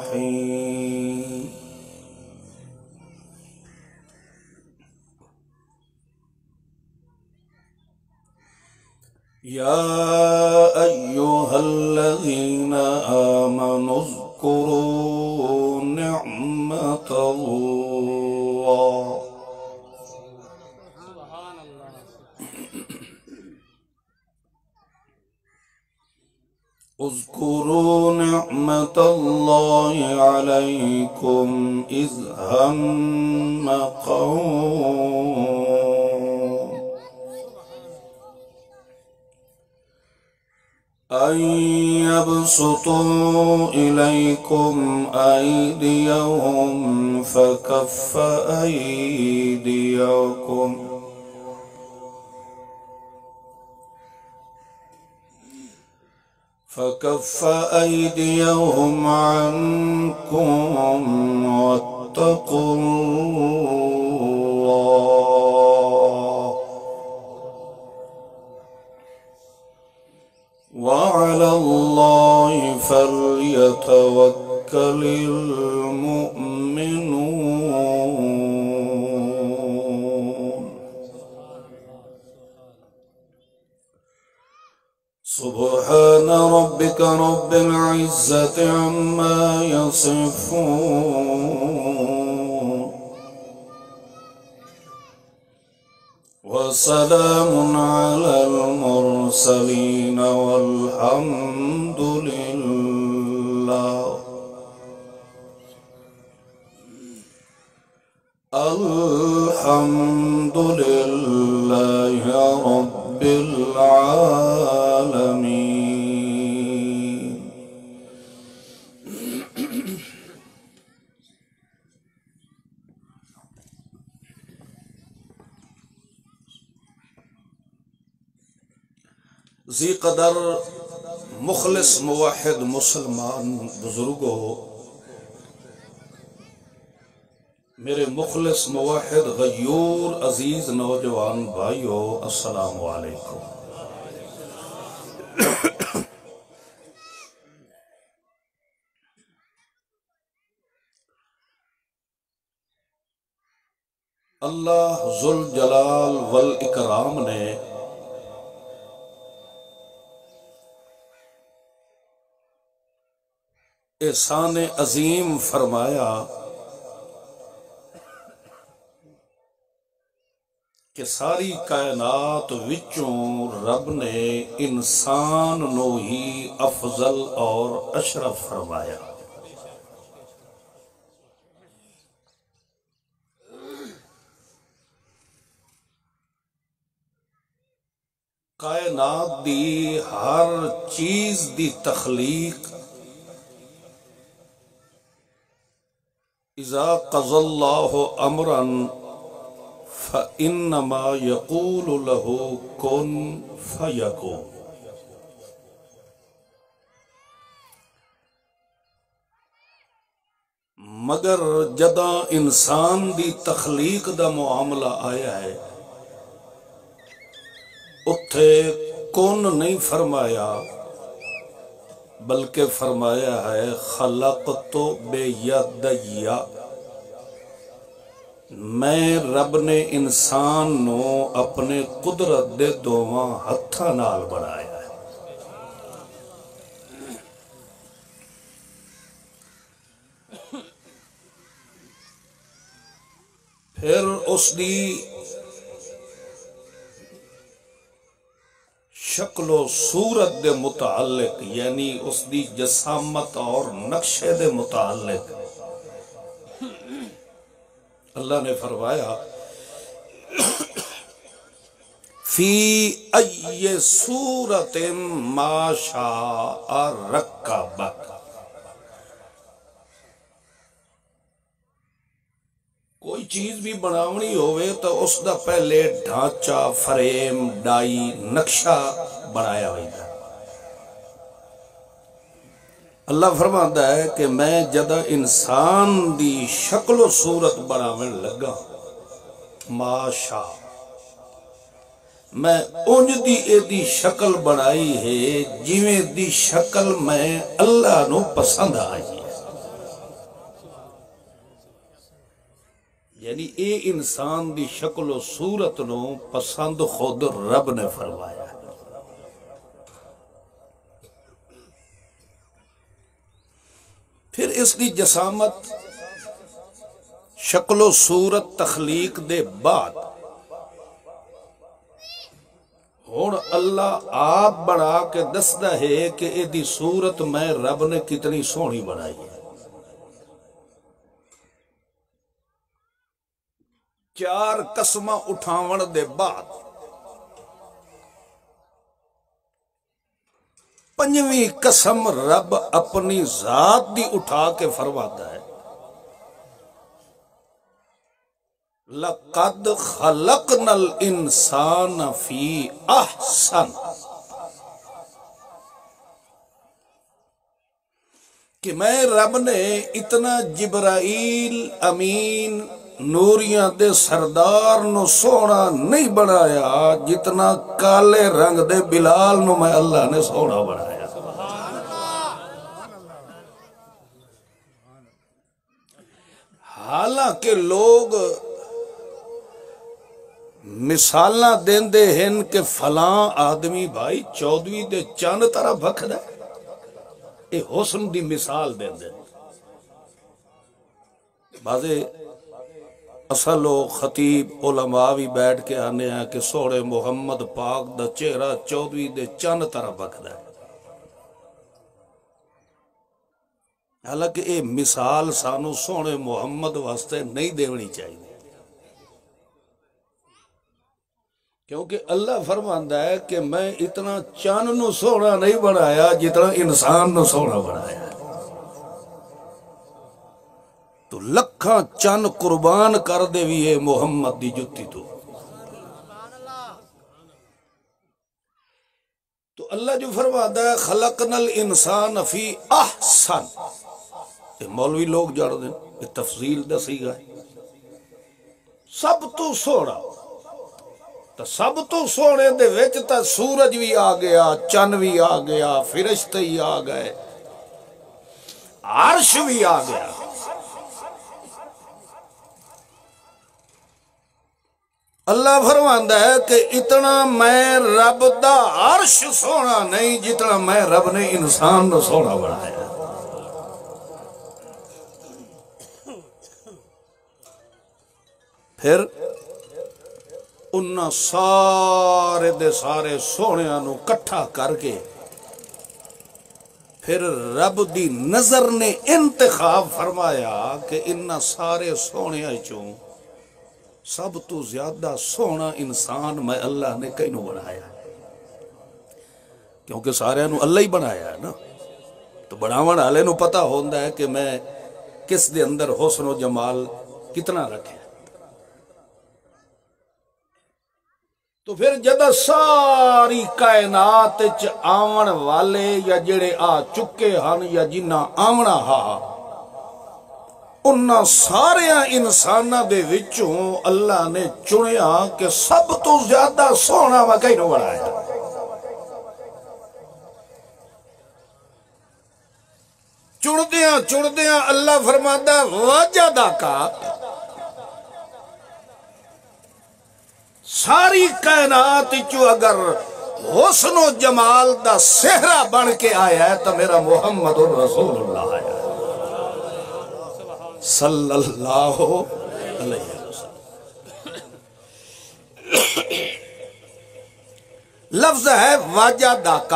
الرحيم يا أيها الذين آمنوا اذكروا نعمة الله اذكروا نعمة الله عليكم إذ هم قوم أن يبسطوا إليكم أيديهم فكف أيديهم عنكم واتقوا الله وعلى الله فليتوكل المؤمنون سبحان ربك رب العزة عما يصفون وسلام على المرسلين والحمد لله الحمد لله رب العالمين. ذی قدر مخلص موحد مسلمان بزرگوں، میرے مخلص موحد غیور عزیز نوجوان بھائیوں، السلام علیکم۔ اللہ ذوالجلال والاکرام نے احسان عظیم فرمایا کہ ساری کائنات وچوں رب نے انسان نو ہی افضل اور اشرف فرمایا۔ کائنات دی ہر چیز دی تخلیق اذا قضى الله امرا فانما يقول له كن فيكون۔ مگر جداں انسان دی تخلیق دا معاملہ آیا ہے، اتھے کن نہیں فرمایا بلکہ فرمایا ہے خلقت بیدی، میں رب نے انسان نو اپنے قدرت دے دوواں ہتھاں نال بنایا ہے۔ پھر اس دی شکل و صورت دے متعلق، یعنی اس دی جسامت اور نقشے دے متعلق اللہ نے فرمایا فی ای صورت ما شاء رکبک، کوئی چیز بھی بناونی ہوئے تو اس دا پہلے ڈھانچہ، فریم، ڈائی، نقشہ بنایا ہوئی تھا۔ اللہ فرماتا ہے کہ میں جدہ انسان دی شکل و صورت بناویں لگا، ماشا میں انج دی شکل بنائی ہے جویں دی شکل میں اللہ نو پسند آئی ہے۔ یعنی اے انسان دی شکل و صورت نو پسند خود رب نے فرمایا. پھر اس دی جسامت شکل و صورت تخلیق دے بعد ہون اللہ آپ بڑھا کے دسدا ہے کہ اے دی صورت میں رب نے کتنی سونی بنائی ہے. 4 قسماں اٹھاون دے بعد 5ویں قسم رب اپنی ذات دی اٹھا کے فرماتا ہے لَقَدْ خَلَقْنَا الْإِنسَانَ فِي أَحْسَنِ، کہ میں رب نے اتنا جبرائیل امین نوریاں دے سردار نو سونا نہیں بنایا جتنا کالے رنگ دے بلال نو میں اللہ نے سونا بنایا. حالانکہ لوگ مثالاں دیندے ہیں کہ فلاں آدمی بھائی 14ویں دے چاند طرح بکھدا ہے، اے حسن دی مثال دیندے. بازے اصل و خطیب علماء بھی بیٹھ کے آنے ہیں کہ سوڑے محمد پاک دا چہرہ 14ویں دے چاند طرح بکھدا ہے. حالانکہ اے مثال سانو سونے محمد واسطے نہیں دیونی چاہیے، کیونکہ اللہ فرماندا ہے کہ میں اتنا چاند نو سونا نہیں بنایا جتنا انسان نو سونا بنایا. تو لکھاں چند قربان کر دے بھی ہے محمد دی جتی تو اللہ جو فرماتا ہے خلقنا الانسان فی احسن، یہ مولوی لوگ جڑ دیں یہ تفصیل دسی گا سب تو سونا، تو سب تو سونے دے وچ تا سورج بھی آ گیا، چن بھی آ گیا، فرشتے ہی آ گئے، عرش بھی آ گیا. اللہ فرماندا ہے کہ اتنا میں رب دا عرش سونا نہیں جتنا میں رب نے انسان نو سونا بنایا. پھر انہاں سارے دے سارے سونیاں نو کٹھا کر کے پھر رب دی نظر نے انتخاب فرمایا کہ انہاں سارے سونیاں چوں سب تو زیادہ سونا انسان میں اللہ نے کئی نو بنایا، کیونکہ سارے نو اللہ ہی بنایا ہے نا. تو بناون والے نو پتہ ہوندا ہے کہ میں کس دے اندر حسن و جمال کتنا رکھے. تو پھر جدہ ساری کائنات چ آون والے یا جڑے آ چکے ہن یا جنہ آونا ہا انہاں سارے انسانہ دے وچوں اللہ نے چنیا کہ سب تو زیادہ سونا وکئی نو بنایا. چڑدیاں اللہ فرماتا وجدہ کا ساری کائنات چو اگر حسن و جمال دا سہرہ بن کے آیا ہے تو میرا محمد رسول اللہ ہے صلی اللہ علیہ وسلم. لفظ ہے وجدہ کا،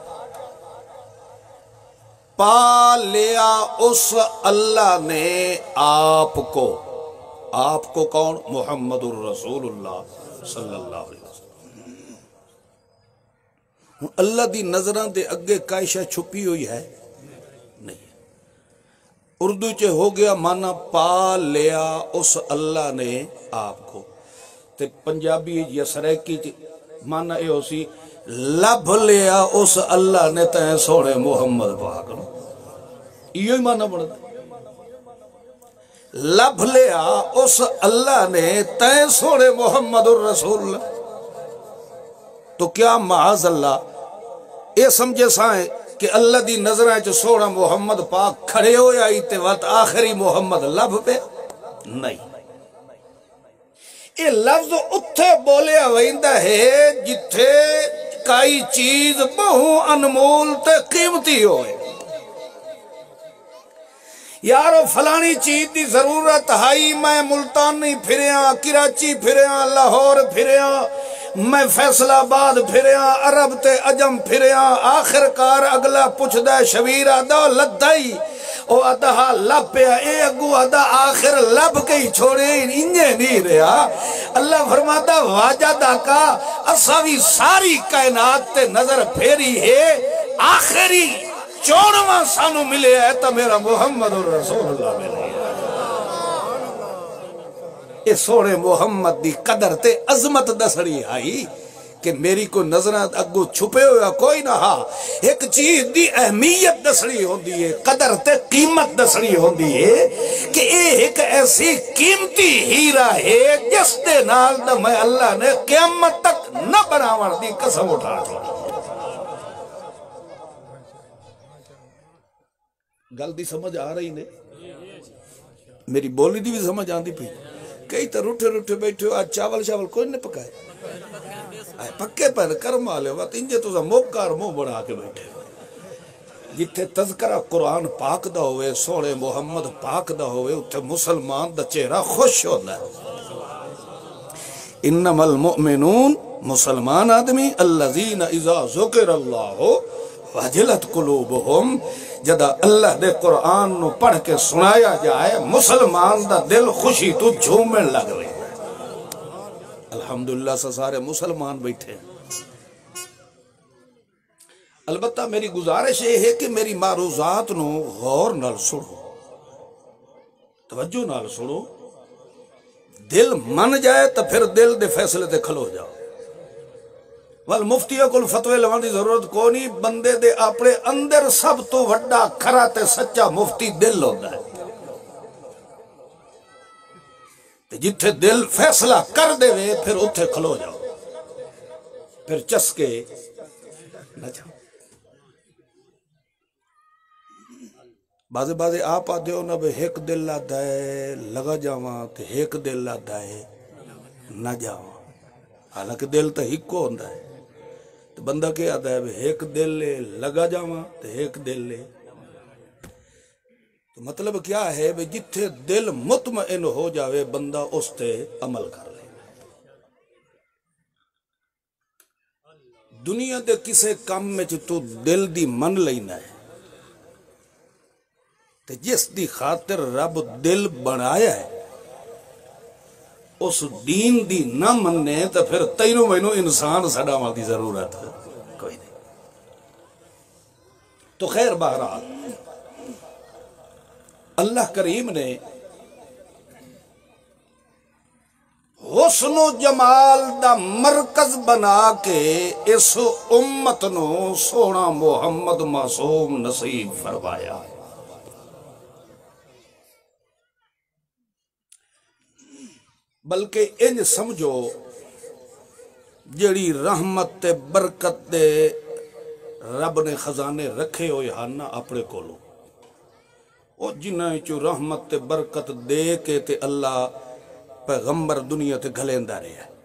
پا لیا اس اللہ نے آپ کو کون؟ محمد الرسول اللہ صلی اللہ علیہ وسلم. اللہ دی نظران دے اگے کائشہ چھپی ہوئی ہے نہیں. اردو چے ہو گیا مانا پا لیا اس اللہ نے آپ کو، تے پنجابی یا سریکی مانا اے ہو سی لب لیا اس اللہ نے تین سوڑے محمد پاک. یہ ہی مانا بڑھتا لب لیا اس اللہ نے تین سوڑے محمد الرسول. تو کیا معاذ اللہ اے سمجھے سائیں کہ اللہ دی نظریں جو سوڑا محمد پاک کھڑے ہو یا ایتے وقت آخری محمد لب پہ نہیں. یہ لفظ اتھے بولیا ویندا ہے جتھے کئی چیز بہو انمول تے قیمتی ہوئے یارو فلانی چیز دی ضرورت ہائی میں ملتانی پھریاں کراچی پھریاں لاہور پھریاں میں فیصل آباد پھریاں عرب تے عجم پھریاں آخر کار اگلا پوچھ دے شبیر آدھا لدائی او آدھا لب پیا اے اگو آدھا آخر لب کئی چھوڑے انجے نہیں رہا اللہ فرماتا واجدہ کا اصاوی ساری کائنات تے نظر پھیری ہے آخری چونواں سانو ملے ہے تا میرا محمد رسول اللہ ملے اے سوڑے محمد دی قدر تے عظمت دسڑی آئی کہ میری کو نظرات اگو چھپے ہویا کوئی نہ ہا ایک چیز دی اہمیت دسڑی ہوندی ہے قدر تے قیمت دسڑی ہوندی ہے کہ اے ایک ایسی قیمتی ہیرا ہے جس دے نال دا میں اللہ نے قیامت تک نہ بناوڑ دی قسم اٹھا چھوڑی گل دی سمجھ آ رہی نے میری بولی دی بھی سمجھ آن دی پی کئی تو روٹھے روٹھے بیٹھے ہو آج چاول شاول کوئی نہیں پکائے آئے پکے پہنے کرم آلے وقت انجے تو موکار مو بڑھا کے بیٹھے جتھے تذکرہ قرآن پاک دا ہوئے سوڑے محمد پاک دا ہوئے اتھے مسلمان دا چہرہ خوش ہوتا ہے انما المؤمنون مسلمان آدمی الذین اذا ذکر اللہ وجلت قلوبہم جدا اللہ دے قرآن نو پڑھ کے سنایا جائے مسلمان دا دل خوشی تو جھومیں لگ رہے الحمدللہ سے سارے مسلمان بیٹھے البتہ میری گزارش یہ ہے کہ میری معروضات نو غور نال سنو توجہ نال سنو دل من جائے تو پھر دل دے فیصلے تے کھلو جاؤ والمفتیہ کو فتوے لوان دی ضرورت کو نہیں بندے دے اپنے اندر سب تو وڈا کھرا تے سچا مفتی دل ہوتا ہے جتھے دل فیصلہ کر دے وے پھر اتھے کھلو جاؤ پھر چسکے نہ جاؤ بازے آپ آدھے ہو نا بے ایک دل لاتا ہے لگا جاواں تے ایک دل لاتا ہے نہ جاواں حالانکہ دل تو ایک کو ہوندہ ہے تو بندہ کیا آتا ہے ایک دل لے لگا جاواں تو ایک دل لے تو مطلب کیا ہے جتھے دل مطمئن ہو جاوے بندہ اس تے عمل کر لے دنیا دے کسے کام میں تو دل دی من لینا ہے تو جس دی خاطر رب دل بنایا ہے اس دین دی نہ مننے تو پھر تینوں مہینوں انسان سڑا ماں ضرورت ہے کوئی نہیں تو خیر بہرحال اللہ کریم نے حسن و جمال دا مرکز بنا کے اس امت نو سونا محمد معصوم نصیب فرمایا بلکہ انج سمجھو جڑی رحمت تے برکت دے رب نے خزانے رکھے ہوئے ہانا اپنے کولو او جنہ چو رحمت تے برکت دے کے تے اللہ پیغمبر دنیا تے گھلیندہ رہے ہیں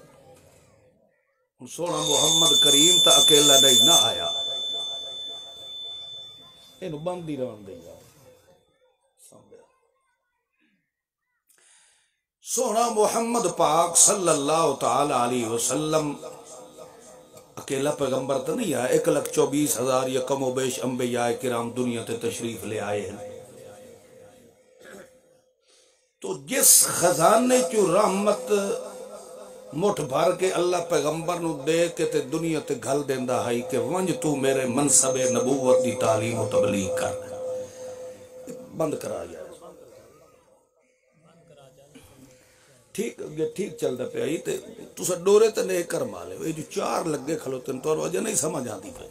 سونا محمد کریم تا اکیلا نہیں نہ آیا انہوں باندھی رہن دے گا سونا محمد پاک صلی اللہ تعالی علیہ وسلم اکیلا پیغمبر تو نہیں ہے 1,24,000 یا کم و بیش انبیاء کرام دنیا تے تشریف لے آئے ہیں تو جس خزانے چو رحمت مٹھ بھر کے اللہ پیغمبر نو دے کے تے دنیا تے گھل دیندہ ہے کہ ونج تو میرے منصب نبوت دی تعلیم و تبلیغ کر بند کرا جائے ٹھیک چل دا پہ آئی تے تو سا ڈورے تے نہیں کر مالے وہ جو 4 لگے کھلوتے ہیں تو اور وجہ نہیں سمجھ آتی پہ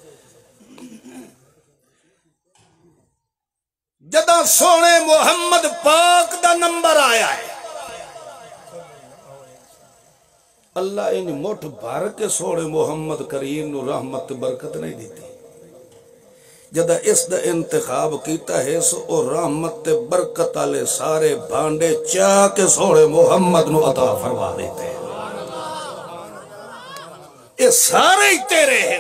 جدا سونے محمد پاک دا نمبر آیا ہے اللہ ان موٹھ بھر کے سونے محمد کریم نو رحمت برکت نہیں دیتی جدہ اس دا انتخاب کیتا ہے سو او رحمت تے برکت والے سارے بھانڈے چاہ کے سوڑے محمد نو عطا فرما دیتے ہیں یہ سارے ہی تیرے ہیں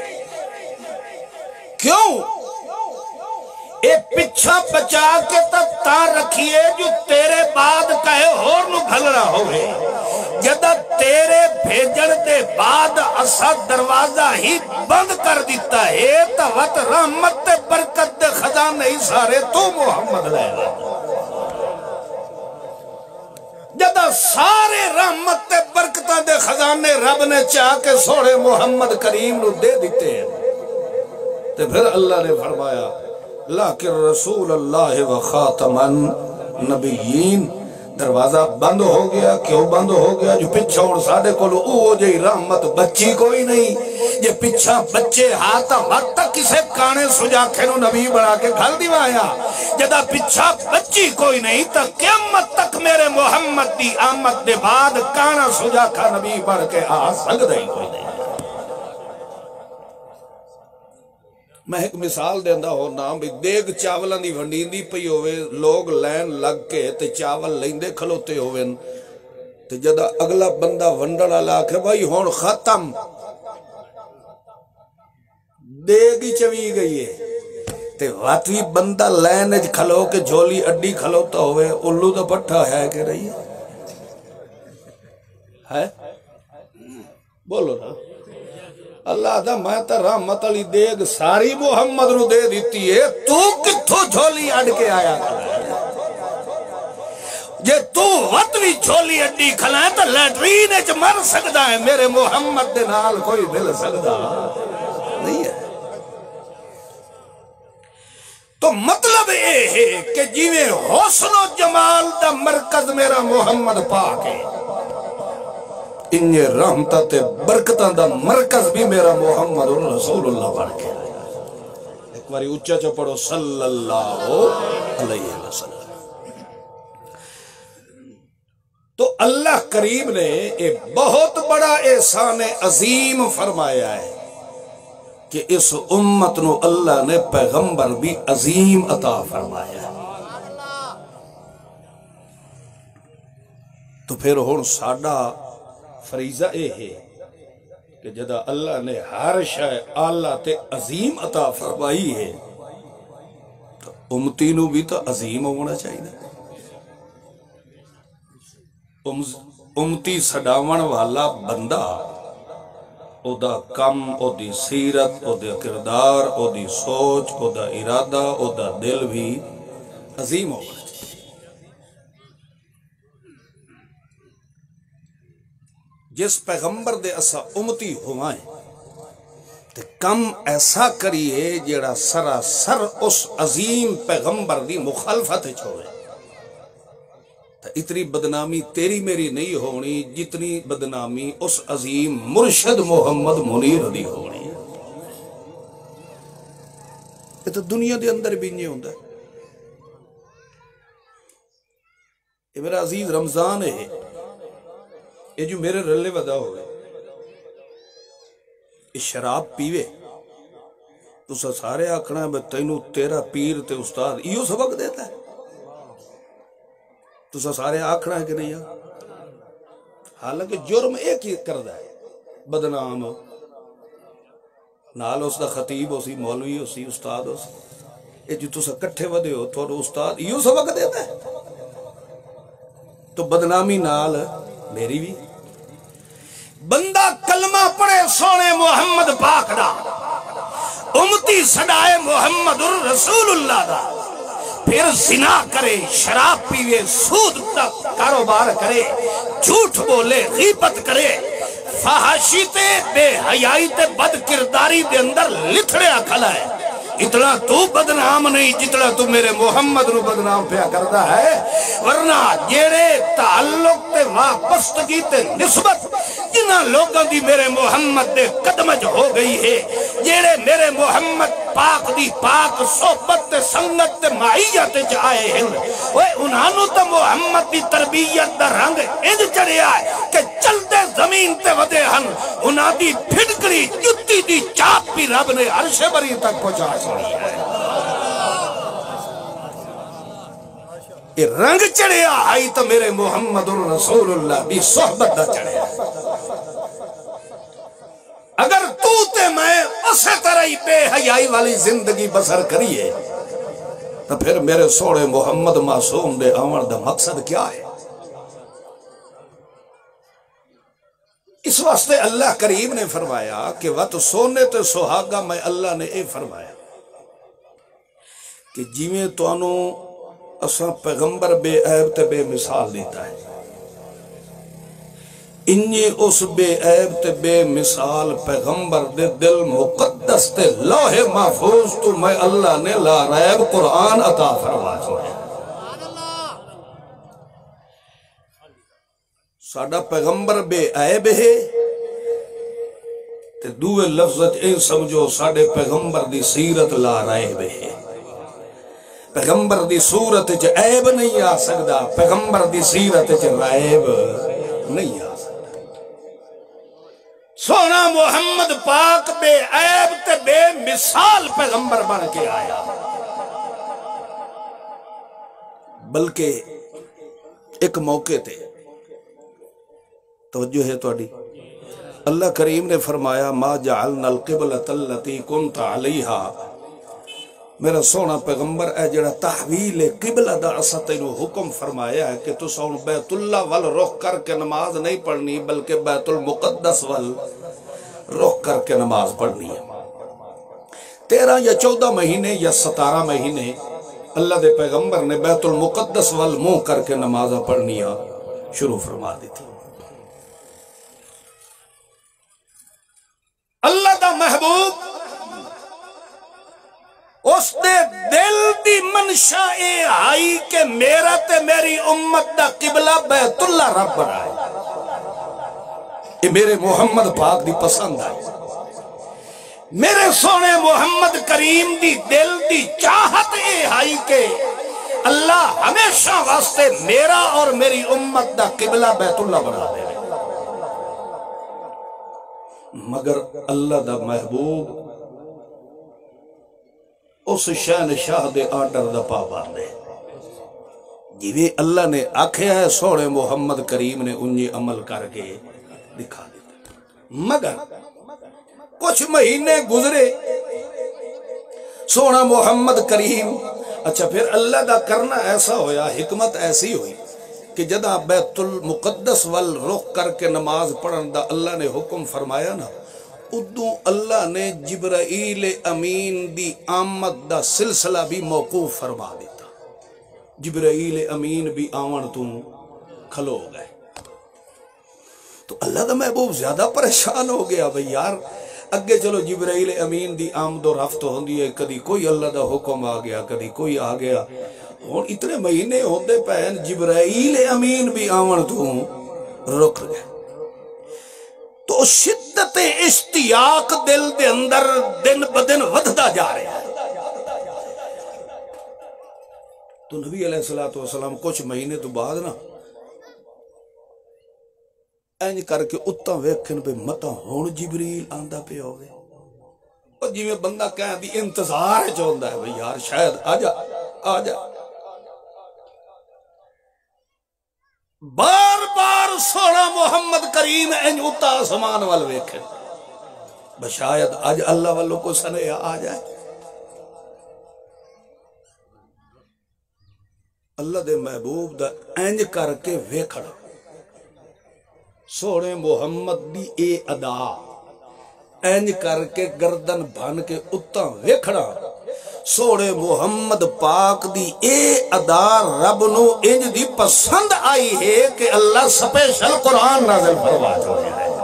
کیوں اے پچھا بچا کے تا رکھیے جو تیرے بعد کہے ہور نو گھلنا ہوئے جدہ تیرے بھیجن دے بعد اسا دروازہ ہی بند کر دیتا ہے تا وقت رحمت دے برکت دے خزانے ہی سارے تو محمد لے لے جدہ سارے رحمت دے برکتہ دے خزانے رب نے چاہ کے سوڑے محمد کریم نو دے دیتے ہیں تو پھر اللہ نے فرمایا لیکن رسول اللہ و خاتم النبیین دروازہ بند ہو گیا کیوں بند ہو گیا جو پچھا اور ساڑھے کو لو او جائی رحمت بچی کوئی نہیں یہ پچھا بچے ہاتھا وقت تک کسے کانے سجا کھینو نبی بنا کے گھل دیوایا جدہ پچھا بچی کوئی نہیں تا قیامت تک میرے محمد دی آمد دے بعد کانا سجا کھا نبی بڑھ کے آ سکتا ہی کوئی نہیں میں ایک مثال دیندہ ہو نام بھی دیگ چاولن دی ونڈین دی پئی ہوئے لوگ لین لگ کے تے چاول لیندے کھلوتے ہوئے تے جدہ اگلا بندہ ونڈنا لاکھے بھائی ہون ختم دیگی چوی گئی ہے تے واتوی بندہ لین کھلو کے جھولی اڈی کھلوتا ہوئے الو دا پٹھا ہے کہ رہی ہے بولو نا اللہ دا میں تا رحمت علی دیگ ساری محمد نو دے دیتی ہے تو کتھو جھولی اڈ کے آیا جے تو وطوی جھولی اڈی کھلائیں تا لیٹرین اچ مر سکتا ہے میرے محمد دے نال کوئی مل سکتا نہیں ہے تو مطلب اے ہے کہ جیویں حسن و جمال دا مرکز میرا محمد پاک ہے انجھے رحمتہ تے برکتہ دا مرکز بھی میرا محمد رسول اللہ بڑھ کے ایک باری اچھا چا پڑھو صلی اللہ علیہ وسلم تو اللہ کریم نے ایک بہت بڑا احسان عظیم فرمایا ہے کہ اس امت نو اللہ نے پیغمبر بھی عظیم عطا فرمایا ہے تو پھر ہون ساڑھا فریضہ اے ہے کہ جدہ اللہ نے ہر شے اعلیٰ تے عظیم عطا فرمائی ہے تو امتی نو بھی تو عظیم ہونا چاہیے امتی سڈاون والا بندہ او دا کم او دی سیرت او دا کردار او دی سوچ او دا ارادہ او دا دل بھی عظیم ہونا چاہیے جس پیغمبر دے اسا امتی ہوائیں تے کم ایسا کریے جیڑا سراسر اس عظیم پیغمبر دی مخالفت چھوڑے تو اتنی بدنامی تیری میری نہیں ہونی جتنی بدنامی اس عظیم مرشد محمد منیر دی ہونی یہ تو دنیا دے اندر بھی نہیں ہوندہ یہ میرا عزیز رمضان ہے یہ جو میرے رلے ودا ہوئے یہ شراب پیوے تو سارے آکھنا ہے میں تینوں تیرا پیر تے استاد یہ سبق دیتا ہے تو سارے آکھنا ہے کہ نہیں حالانکہ جرم ایک ہی کردہ ہے بدنام نال اس دا خطیب ہو سی مولوی ہو سی استاد ہو سی یہ جو تو سا کٹھے ودے ہو تو استاد یہ سبق دیتا ہے تو بدنامی نال میری بھی بندہ کلمہ پڑھے سونے محمد پاک دا امتی سڑائے محمد رسول اللہ دا پھر زنا کرے شراب پیوے سود دا کاروبار کرے جھوٹ بولے غیبت کرے فحاشی تے بے حیائی تے بد کرداری دے اندر لتھڑیا کھلا ہے اتنا تو بدنام نہیں جتنا تو میرے محمد رو بدنام پیا کرتا ہے ورنہ جیڑے تعلق تے واپستگی تے نسبت جنہ لوگوں دی میرے محمد دے قدمج ہو گئی ہے جیڑے میرے محمد پاک دی پاک صحبت تے سنگت تے معیت جائے ہیں وہ انہوں تو محمد دی تربیت دا رنگ انج چڑھیا ہے کہ چلتے زمین تے ودے ہن انہوں دی پھڑکڑی جتی دی چاپ بھی رب نے عرش بری تک پہنچا چھوڑی ہے یہ رنگ چڑھیا آئی تو میرے محمد رسول اللہ بھی صحبت دا چڑھیا اگر تو تے میں اسے طرح ہی بے حیائی والی زندگی بسر کریے تو پھر میرے سوڑے محمد معصوم دے آمن دا مقصد کیا ہے؟ اس واسطے اللہ کریم نے فرمایا کہ وقت سونے تے سہاگا میں اللہ نے اے فرمایا کہ جیویں تو انو اساں پیغمبر بے عیب تے بے مثال دیتا ہے انہی اس بے عیب تے بے مثال پیغمبر دے دل مقدس تے لوح محفوظ تو میں اللہ نے لا ریب قرآن عطا فرما چھوڑے ساڑھا پیغمبر بے عیب ہے تے دوے لفظت این سمجھو ساڑھے پیغمبر دی سیرت لا ریب ہے پیغمبر دی صورت چ عیب نہیں آ سکدا پیغمبر دی سیرت چ ریب نہیں آ سکدا سونا محمد پاک بے عیب تے بے مثال پیغمبر بن کے آیا بلکہ ایک موقع تے توجہ ہے توڑی اللہ کریم نے فرمایا ما جعلنا القبلۃ التی کنت علیہا میرا سونا پیغمبر اے جڑا تحویل قبلہ دا اسا تینو حکم فرمایا ہے کہ تو سون بیت اللہ وال رخ کر کے نماز نہیں پڑھنی بلکہ بیت المقدس وال رخ کر کے نماز پڑھنی ہے 13 یا 14 مہینے یا 17 مہینے اللہ دے پیغمبر نے بیت المقدس وال منہ کر کے نماز پڑھنی شروع فرما دی تھی اللہ دا محبوب اس دے دل دی منشا اے آئی کہ میرا تے میری امت دا قبلہ بیت اللہ رب بنائے یہ میرے محمد پاک دی پسند آئی میرے سونے محمد کریم دی دل دی چاہت اے آئی کہ اللہ ہمیشہ واسطے میرا اور میری امت دا قبلہ بیت اللہ بنا دے مگر اللہ دا محبوب اس شہنشاہ دے آرڈر دا پابند ہے جیویں اللہ نے آکھیا ہے سوڑے محمد کریم نے انہی عمل کر کے دکھا دیتا مگر کچھ مہینے گزرے سونا محمد کریم اچھا پھر اللہ دا کرنا ایسا ہویا حکمت ایسی ہوئی کہ جدہ بیت المقدس وال رخ کر کے نماز پڑھن دا اللہ نے حکم فرمایا نا ادو اللہ نے جبرائیل امین دی آمد دا سلسلہ بھی موقوف فرما دیتا جبرائیل امین بھی آون تو کھلو گئے تو اللہ دا محبوب زیادہ پریشان ہو گیا بھئی یار اگے چلو جبرائیل امین دی آمد و رفت ہوندی ہے کدی کوئی اللہ دا حکم آ گیا کدی کوئی آ گیا اور اتنے مہینے ہوندے پہن جبرائیل امین بھی آون تو رک گئے تو شدت اشتیاق دل دے اندر دن بدن ودھدا جا رہا ہے تو نبی علیہ السلام کچھ مہینے تو بعد نا اینج کر کے اتاں ویکھن پہ متا ہون جبریل آندہ پہ ہوگے اور جی میں بندہ کہیں دی انتظار چاہتا ہے بھئی یار شاید آجا بار بار سونا محمد کریم اینج اتا آسمان وال ویکھن بشاید آج اللہ والوں کو سنے آ جائے اللہ دے محبوب دا اینج کر کے ویکھڑا سونے محمد دی اے ادا اینج کر کے گردن بھان کے اتاں ویکھڑا سونے محمد پاک دی اے ادا رب نو انج دی پسند آئی ہے کہ اللہ سپیشل قرآن نازل فرما چاہے ہے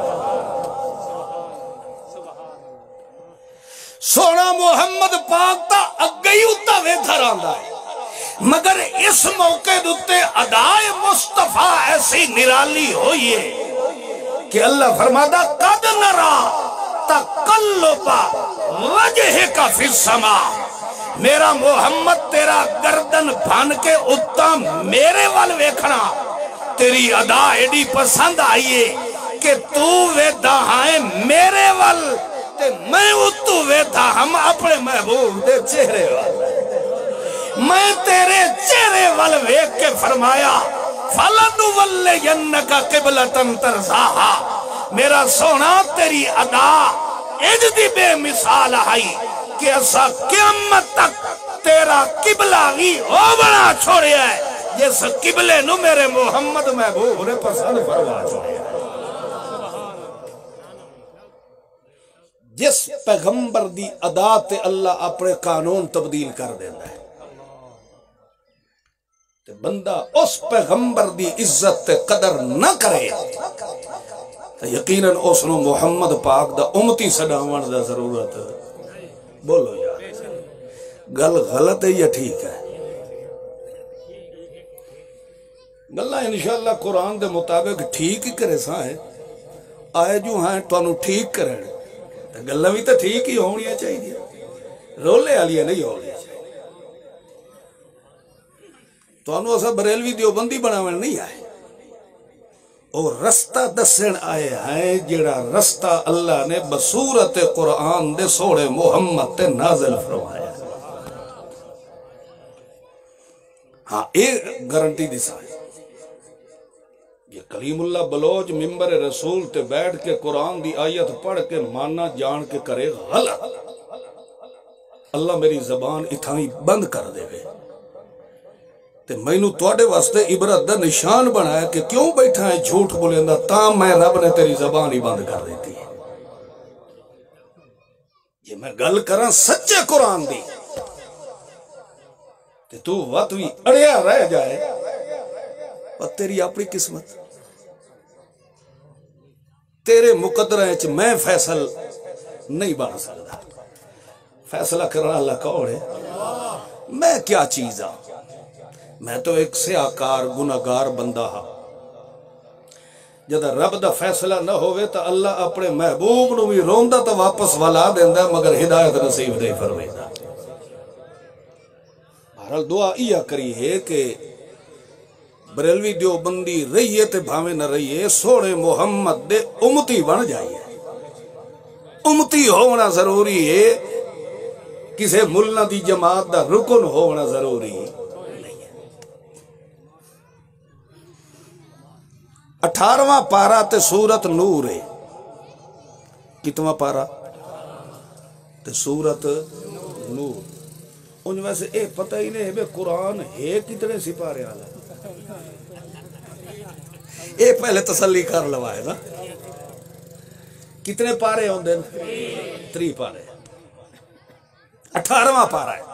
سونا محمد پاک تا اگئی اتا ویدھر آندہ ہے مگر اس موقع دوتے ادائے مصطفیٰ ایسی نرالی ہوئی ہے کہ اللہ فرمادا قد نرا تقلبا وجہک فی السماء میرا محمد تیرا گردن بھان کے اتاں میرے وال ویکھنا تیری ادا ایڈی پسند آئیے کہ تو ویدہ ہائیں میرے وال تے میں اتو ویدہ ہم اپنے محبوب دے چہرے وال میں تیرے چہرے وال فرمایا فَلَنُوَلِّيَنَّكَ قِبْلَةً تَرْضَاهَا، میرا سونا تیری ادا اج دی بے مثال آئی کہ ایسا قیامت تک تیرا قبلہ ہی ہو بنا چھوڑیا ہے جس قبلے نو میرے محمد محبوب نے پسند فرما چھوڑیا ہے۔ جس پیغمبر دی ادا تے اللہ اپنے قانون تبدیل کر دینا ہے تے بندہ اس پیغمبر دی عزت تے قدر نہ کرے تو یقیناً اس نو محمد پاک دا امتی سڈاون دا ضرورت۔ بولو یار گل غلط ہے یا ٹھیک ہے؟ گلہ انشاءاللہ قرآن دے مطابق ٹھیک ہی کرے ساں ہے، آئے جو ہیں تو انہوں ٹھیک کریں تو گلہ بھی تو ٹھیک ہی ہونی چاہیے، رولے آلیے نہیں ہونی چاہیے۔ تو انہوں ایسا بریلوی دیوبندی بناویں نہیں آئے، اور رستہ دسن آئے ہیں جڑا رستہ اللہ نے بصورت قرآن دے سوڑے محمد تے نازل فرمایا۔ ہاں ایک گارنٹی دیسا ہے، یہ کلیم اللہ بلوچ ممبر رسول تے بیٹھ کے قرآن دی آیت پڑھ کے ماننا جان کے کرے غلط، اللہ میری زبان اتھائی بند کر دے گے تے مینوں توڑے واسطے عبرت دا نشان بنایا کہ کیوں بیٹھا ہے جھوٹ بولندہ تاں میں رب نے تیری زبان ہی بند کر دیتی ہے۔ یہ میں گل کراں سچے قرآن دی تے تو وقت بھی اڑیا رہ جائے اور تیری اپنی قسمت، تیرے مقدرہ چ میں فیصل نہیں بن سکتا، فیصلہ کرنا اللہ کون ہے؟ میں کیا چیز ہاں؟ میں تو ایک سیاکار گناہگار بندہ ہاں۔ جدہ رب دا فیصلہ نہ ہوئے تو اللہ اپنے محبوب نو بھی روندہ تو واپس والا دیندہ مگر ہدایت نصیب نہیں فرمائیدہ۔ بہرحال دعا یہ کری ہے کہ بریلوی دیوبندی رہیے تے بھاوے نہ رہیے سوڑے محمد دے امتی بن جائیے۔ امتی ہونا ضروری ہے، کسے ملنا دی جماعت دا رکن ہونا ضروری ہے۔ 18واں پارا تے سورت نور ہے، کتواں پارا تے سورت نور۔ ان ویسے اے پتہ ہی نہیں ہے قرآن ہے کتنے سپارے آلہ، اے پہلے تسلی کر لوا ہے نا، کتنے پارے ہوں دن؟ 3 پارے، 18واں پارا ہے۔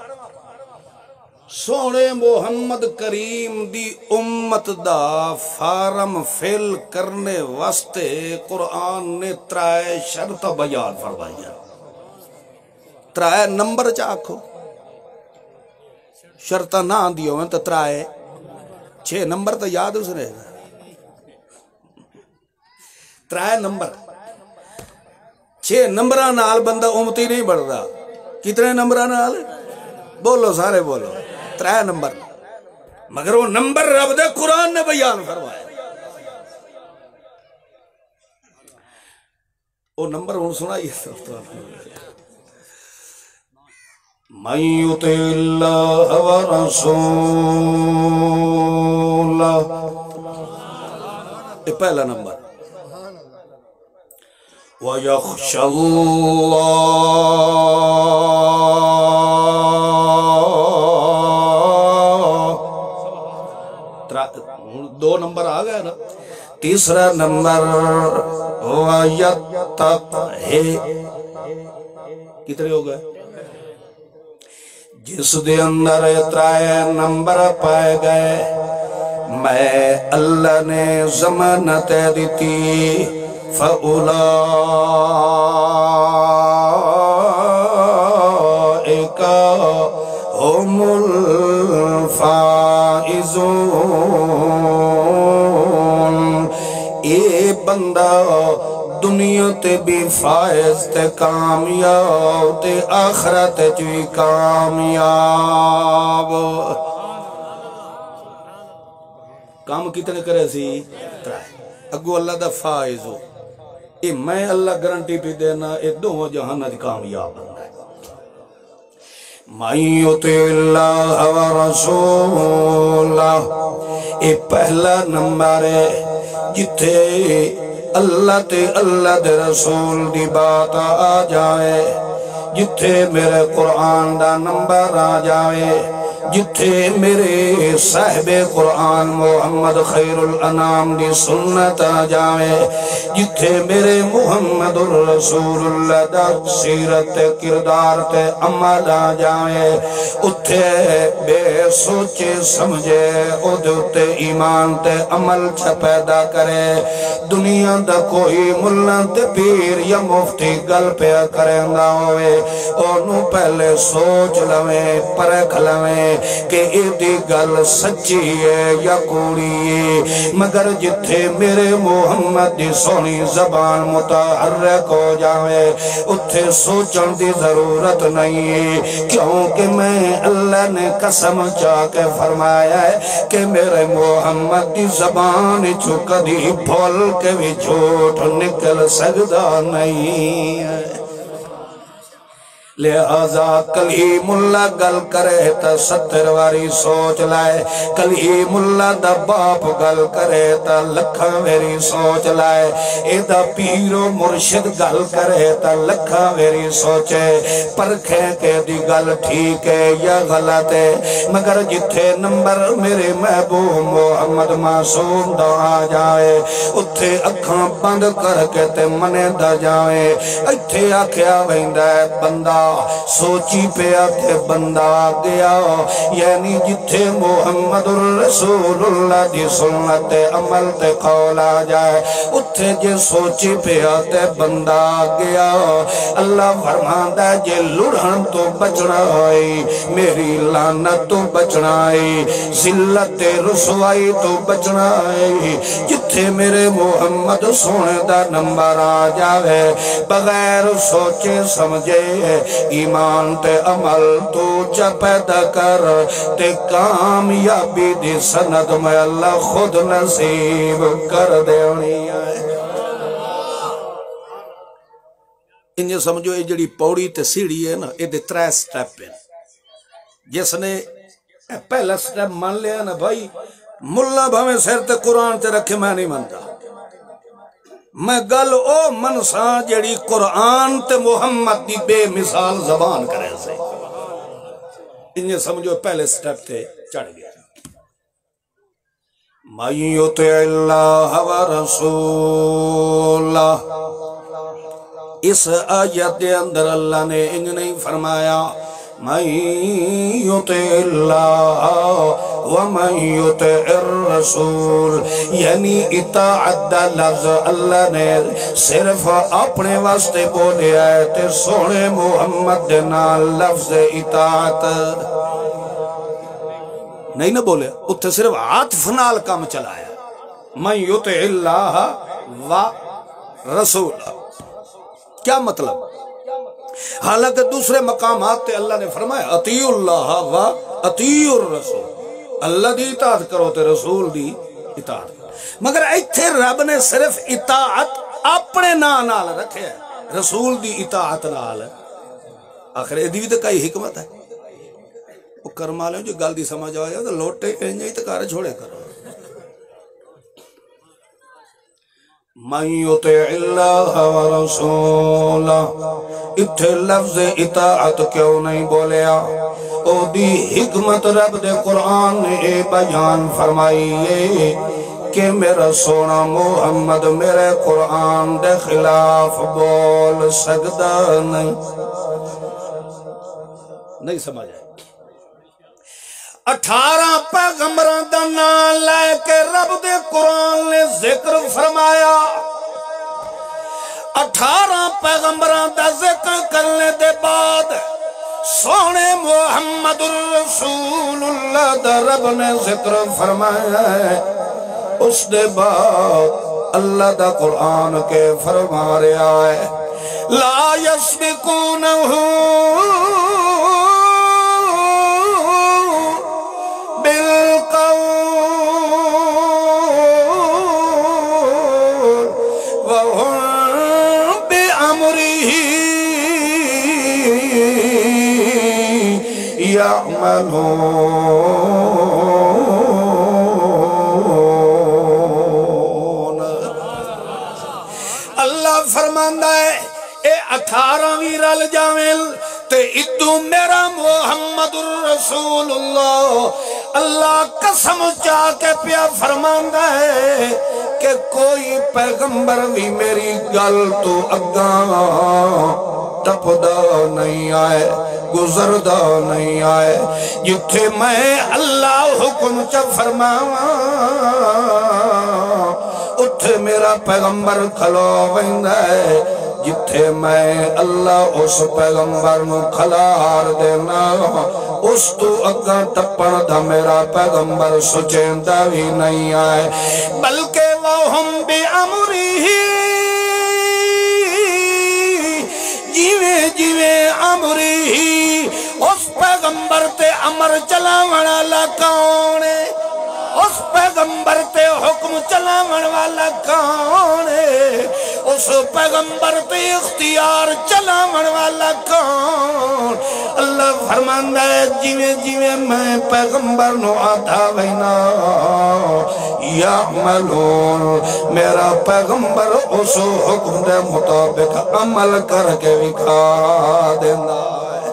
سونے محمد کریم دی امت دا فارم فل کرنے واسطے قرآن نے 3 شرط بیان فرمایا۔ 3 نمبر چاکھو شرطہ نہ دیو ہیں تو 6 نمبر تو یاد اس نے 3 نمبر 6 نمبران نال بندہ امتی نہیں بڑھ رہا، کتنے نمبران نال؟ بولو سارے بولو، 3 نمبر، مگر وہ نمبر رب دے قرآن نے بیان فرمایا۔ وہ نمبر ہوں سنائیے مَن یُطِعِ اللَّهَ وَرَسُولَهُ، یہ پہلا نمبر، وَيَخْشَ اللَّهَ، دو نمبر آ گیا نا۔ تیسرا نمبر وَيَتَّقْهِ، کتنے ہو گئے؟ جس دے اندر 3 نمبر پائے گئے میں اللہ نے ضمانت دیتی، فَأُولَئِكَ هُمُ الْفَائِزُونَ۔ اے بندہ دنیا تے بھی فائز تے کامیاب تے آخرت بھی کامیاب۔ کام کتنے کرے سی؟ 3۔ اگو اللہ دا فائز ہو، اے میں اللہ گارنٹی پہ دینا اے 2 جہانہ دی کامیاب بندہ ہے۔ مَن یُطِعِ اللَّهَ وَرَسُولَهُ، اے پہلا نمبر ہے جتھے اللہ تے اللہ دے رسول دی بات آ جائے، جتھے میرے قرآن دا نمبر آ جائے، جتھے میرے صاحب قرآن محمد خیر الانام دی سنت آ جائے، جتھے میرے محمد الرسول اللہ دا سیرت کردار تے عمل آ جائے، اتھے بے سوچے سمجھے او دوتے ایمان تے عمل چھ پیدا کرے۔ دنیا دا کوئی ملن تے پیر یا مفتی گل پہ کریں گا ہوئے، انہوں پہلے سوچ لویں پرکھ لویں کہ ایدی گل سچی ہے یا کوڑی ہے، مگر جتھے میرے محمد دی سونی زبان متحرک ہو جاوے اتھے سوچن دی ضرورت نہیں ہے، کیونکہ میں اللہ نے قسم چاہ کے فرمایا ہے کہ میرے محمد دی زبان چو کدی بھول کے بھی جھوٹ نکل سکتا نہیں ہے۔ لہذا کلیم اللہ گل کرے تا 70 واری سوچ لائے، کلیم اللہ دا باپ گل کرے تا لکھا میری سوچ لائے، اے دا پیر و مرشد گل کرے تا لکھا میری سوچے، پرکھے کہ دی گل ٹھیک ہے یا غلط ہے، مگر جتھے نمبر میرے محبوب محمد معصوم دا آ جائے اتھے اکھاں بند کر کے تے منے دا جائے، اتھے آکھیا ویندہ ہے بندہ سوچی پہ آتے بندہ گیا، یعنی جتھے محمد الرسول اللہ دی سنت عمل تے قول آ جائے اتھے جے سوچی پہ آتے بندہ گیا۔ اللہ فرماندہ جے لڑھن تو بچنا آئی، میری لعنت تو بچنا آئی، ذلت رسوائی تو بچنا آئی، جتھے میرے محمد سونے دا نمبر آ جاوے بغیر سوچے سمجھے ایمان تے عمل تو چا پیدا کر تے کامیابی دی سند میں اللہ خود نصیب کر دینی ہے۔ انجھے سمجھو یہ جڑی پوڑی تے سیڑھی ہے نا یہ دے 3 سٹیپ ہیں، جس نے پہلا سٹیپ مان لیا نا بھائی ملہ بھامے سیر تے قرآن تے رکھے میں نہیں مانتا، میں گل او منسا جڑی قرآن تے محمد دی بے مثال زبان کرے سے، انہیں سمجھو پہلے سٹیپ تے چڑھ گیا۔ مَن یُطِعِ اللَّهَ وَرَسُولَهُ، اس آیت دے اندر اللہ نے انج نہیں فرمایا مَن یُطِعِ اللَّهَ وَمَن یُطِعِ الرَّسُولَ، یعنی اطاعت دا لفظ اللہ نے صرف اپنے واسطے بولے آئے تے سونے محمد دے نال لفظ اطاعت نہیں نہ بولے، اتھے صرف عاطف نال کام چلایا، من یطع اللہ و رسول، کیا مطلب؟ حالانکہ دوسرے مقامات تے اللہ نے فرمایا اطیعوا اللہ و اطیعوا الرسول، اللہ دی اطاعت کرو تے رسول دی اطاعت کرو، مگر ایتھے رب نے صرف اطاعت اپنے نال رکھے ہے، رسول دی اطاعت نال، آخر ایدی بھی تو کئی حکمت ہے، وہ کرما لیں جو گل دی سمجھ آیا تو لوٹے انجھے تو کار چھوڑے کرو۔ من یطع اللہ ورسولہ، اتھے لفظ اطاعت کیوں نہیں بولیا؟ او دی حکمت رب دے قرآن نے بیان فرمائیے کہ میرا سونا محمد میرے قرآن دے خلاف بول سکتا نہیں سمجھ آئے۔ 18 پیغمبران دا نام لے کے رب دے قرآن نے ذکر فرمایا، 18 پیغمبران دا ذکر کرنے دے بعد سونے محمد الرسول اللہ دا رب نے ذکر فرمایا ہے، اس دے بعد اللہ دا قرآن کے فرما رہا ہے لا یسبقونہ 18 بھی رل جاویں تے ادو میرا محمد الرسول اللہ قسم چاہ کے پیا فرماندا ہے کہ کوئی پیغمبر بھی میری گل تو اگاں ٹپدا نہیں آئے گزردا نہیں آئے جتھے میں اللہ حکم چا فرماواں اتھے میرا پیغمبر کھلو ویندا ہے جتھے میں اللہ اس پیغمبر نو کھلار دینا اس تو اگاں ٹپن دا میرا پیغمبر سوچیندا بھی نہیں آئے بلکہ وہم بے امری جیویں جیویں امری اس پیغمبر تے امر چلاون والا کون ہے اس پیغمبر تے حکم چلاون والا کون ہے اس پیغمبر تے اختیار چلاون والا کون اللہ فرماندا ہے جیویں جیویں میں پیغمبر نو آتا وینا یعملون میرا پیغمبر اس حکم دے مطابق عمل کر کے وکھا دیندا ہے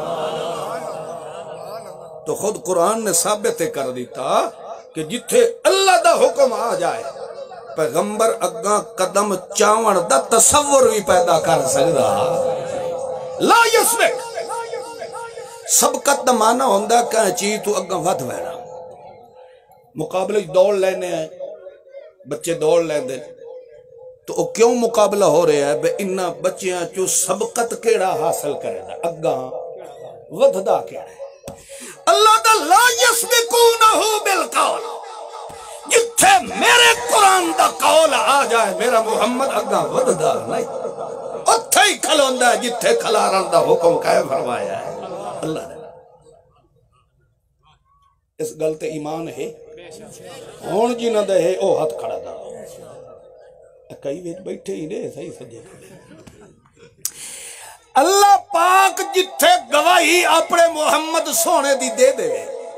تو خود قرآن نے ثابت کر دیتا کہ جتھے اللہ دا حکم آ جائے پیغمبر اگاں قدم چاون دا تصور بھی پیدا کر سکدا لا یسبق سبقت دا معنی ہوندا کہ چیز تو اگاں ود وینا مقابلے دوڑ لینے ہیں بچے دوڑ لیندے تو کیوں مقابلہ ہو رہا ہے بے انہاں بچیاں چو سبقت کیڑا حاصل کرے دا اگاں وددا کیڑا ہے اللہ دا لا یسبقونہ بالقول جتھے میرے قرآن دا قول آ جائے میرا محمد اگاں وددا نہیں اتھے ہی کھلوندا ہے جتھے کھلارن دا حکم کہے فرمایا ہے اللہ نے اس گلت ایمان ہے ہون جنہ دے ہے او ہاتھ کھڑا دا کئی ویٹ بیٹھے ہی نے صحیح سجے اللہ پاک جتھے گواہی اپنے محمد سونے دی دے دے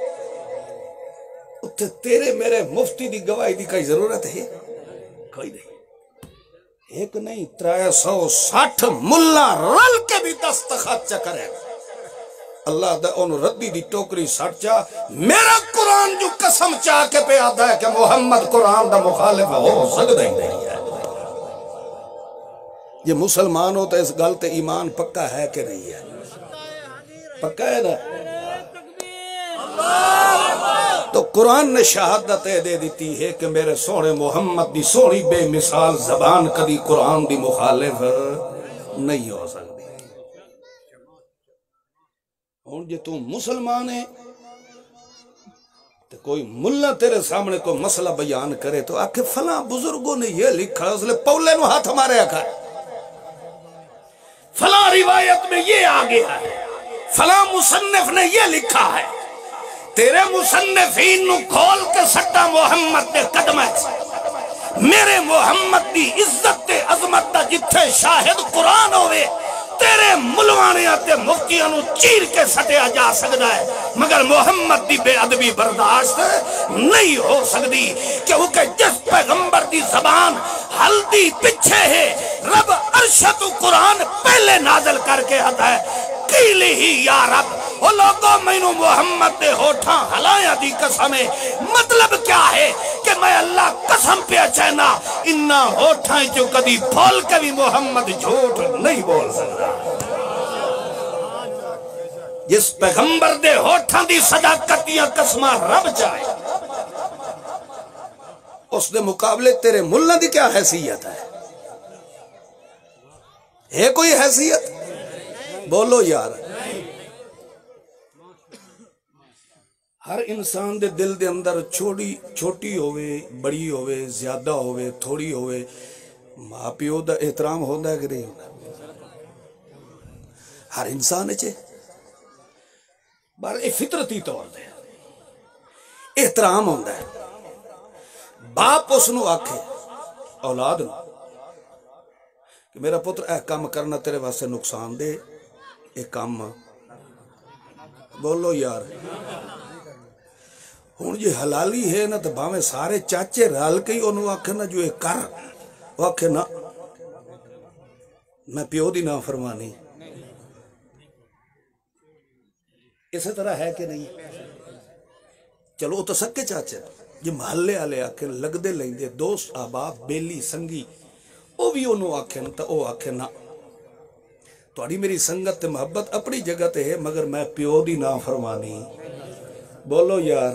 اتھے تیرے میرے مفتی دی گواہی دی کئی ضرورت ہے کوئی نہیں ایک نہیں 360 ملہ رل کے بھی دستخط چکرے اللہ دا ان ردی دی ٹوکری سٹ چا میرا قرآن جو قسم چاہ کے پہ آتا ہے کہ محمد قرآن دا مخالف ہو سکتا ہی نہیں ہے یہ مسلمان ہو تو اس گلت ایمان پکا ہے کہ نہیں ہے پکا ہے نا تو قرآن نے شہادت دے دیتی ہے کہ میرے سونے محمد دی سوڑی بے مثال زبان کدی قرآن دی مخالف نہیں ہو سکتی اور جے تو مسلمان ہے تو کوئی ملہ تیرے سامنے کوئی مسئلہ بیان کرے تو آکھے فلاں بزرگوں نے یہ لکھا اس لئے پولے نو ہاتھ ہمارے آکھا ہے فلاں روایت میں یہ آگیا ہے فلاں مصنف نے یہ لکھا ہے تیرے مصنفین نو کھول کے سٹا محمد دے قدم ہے میرے محمد دی عزت دے عظمت دا جتھے شاہد قرآن ہوئے تیرے ملوانے آتے مفتیاں نو چیر کے سٹیا جا سکتا ہے مگر محمد دی بے ادبی برداشت نہیں ہو سکتی کیونکہ جس پیغمبر دی زبان ہلدی پچھے ہے رب عرشت قرآن پہلے نازل کر کے آتا ہے قیلی ہی یا رب وہ لوگوں میں نو محمد دے ہوٹھاں ہلایا دی قسمیں مطلب کیا ہے کہ میں اللہ قسم پہ چہنا انہا ہوٹھاں جو کدی پھول کے بھی محمد جھوٹ نہیں بول سکتا جس پیغمبر دے ہوٹھاں دی صداقتیاں قسمہ رب جائے اس دے مقابلے تیرے ملہ دی کیا حیثیت ہے کوئی حیثیت بولو یار ہر انسان دے دل دے اندر چھوٹی ہوئے بڑی ہوئے زیادہ ہوئے تھوڑی ہوئے ماں پیو دا احترام ہوتا ہے کہ نہیں ہوتا ہر انسان چے بار فطرتی طور دے احترام ہوتا ہے باپ اس نو آکھے اولاد نو کہ میرا پتر اے کام کرنا تیرے واسطے نقصان دے ایک کام بولو یار ہوں جی حلالی ہے نا تو باویں سارے چاچے رل کے ہی انہوں آکھے نا جو ایک کر وہ آکھے نا میں پیو دی نافرمانی اسی طرح ہے کہ نہیں؟ چلو تو سکے چاچے جی محلے والے آکھن لگدے لیندے دوست احباب بیلی سنگی وہ بھی انہوں آکھن تا او آکھن نہ تھوڑی میری سنگت تے محبت اپنی جگہ تے ہے مگر میں پیو دی نافرمانی بولو یار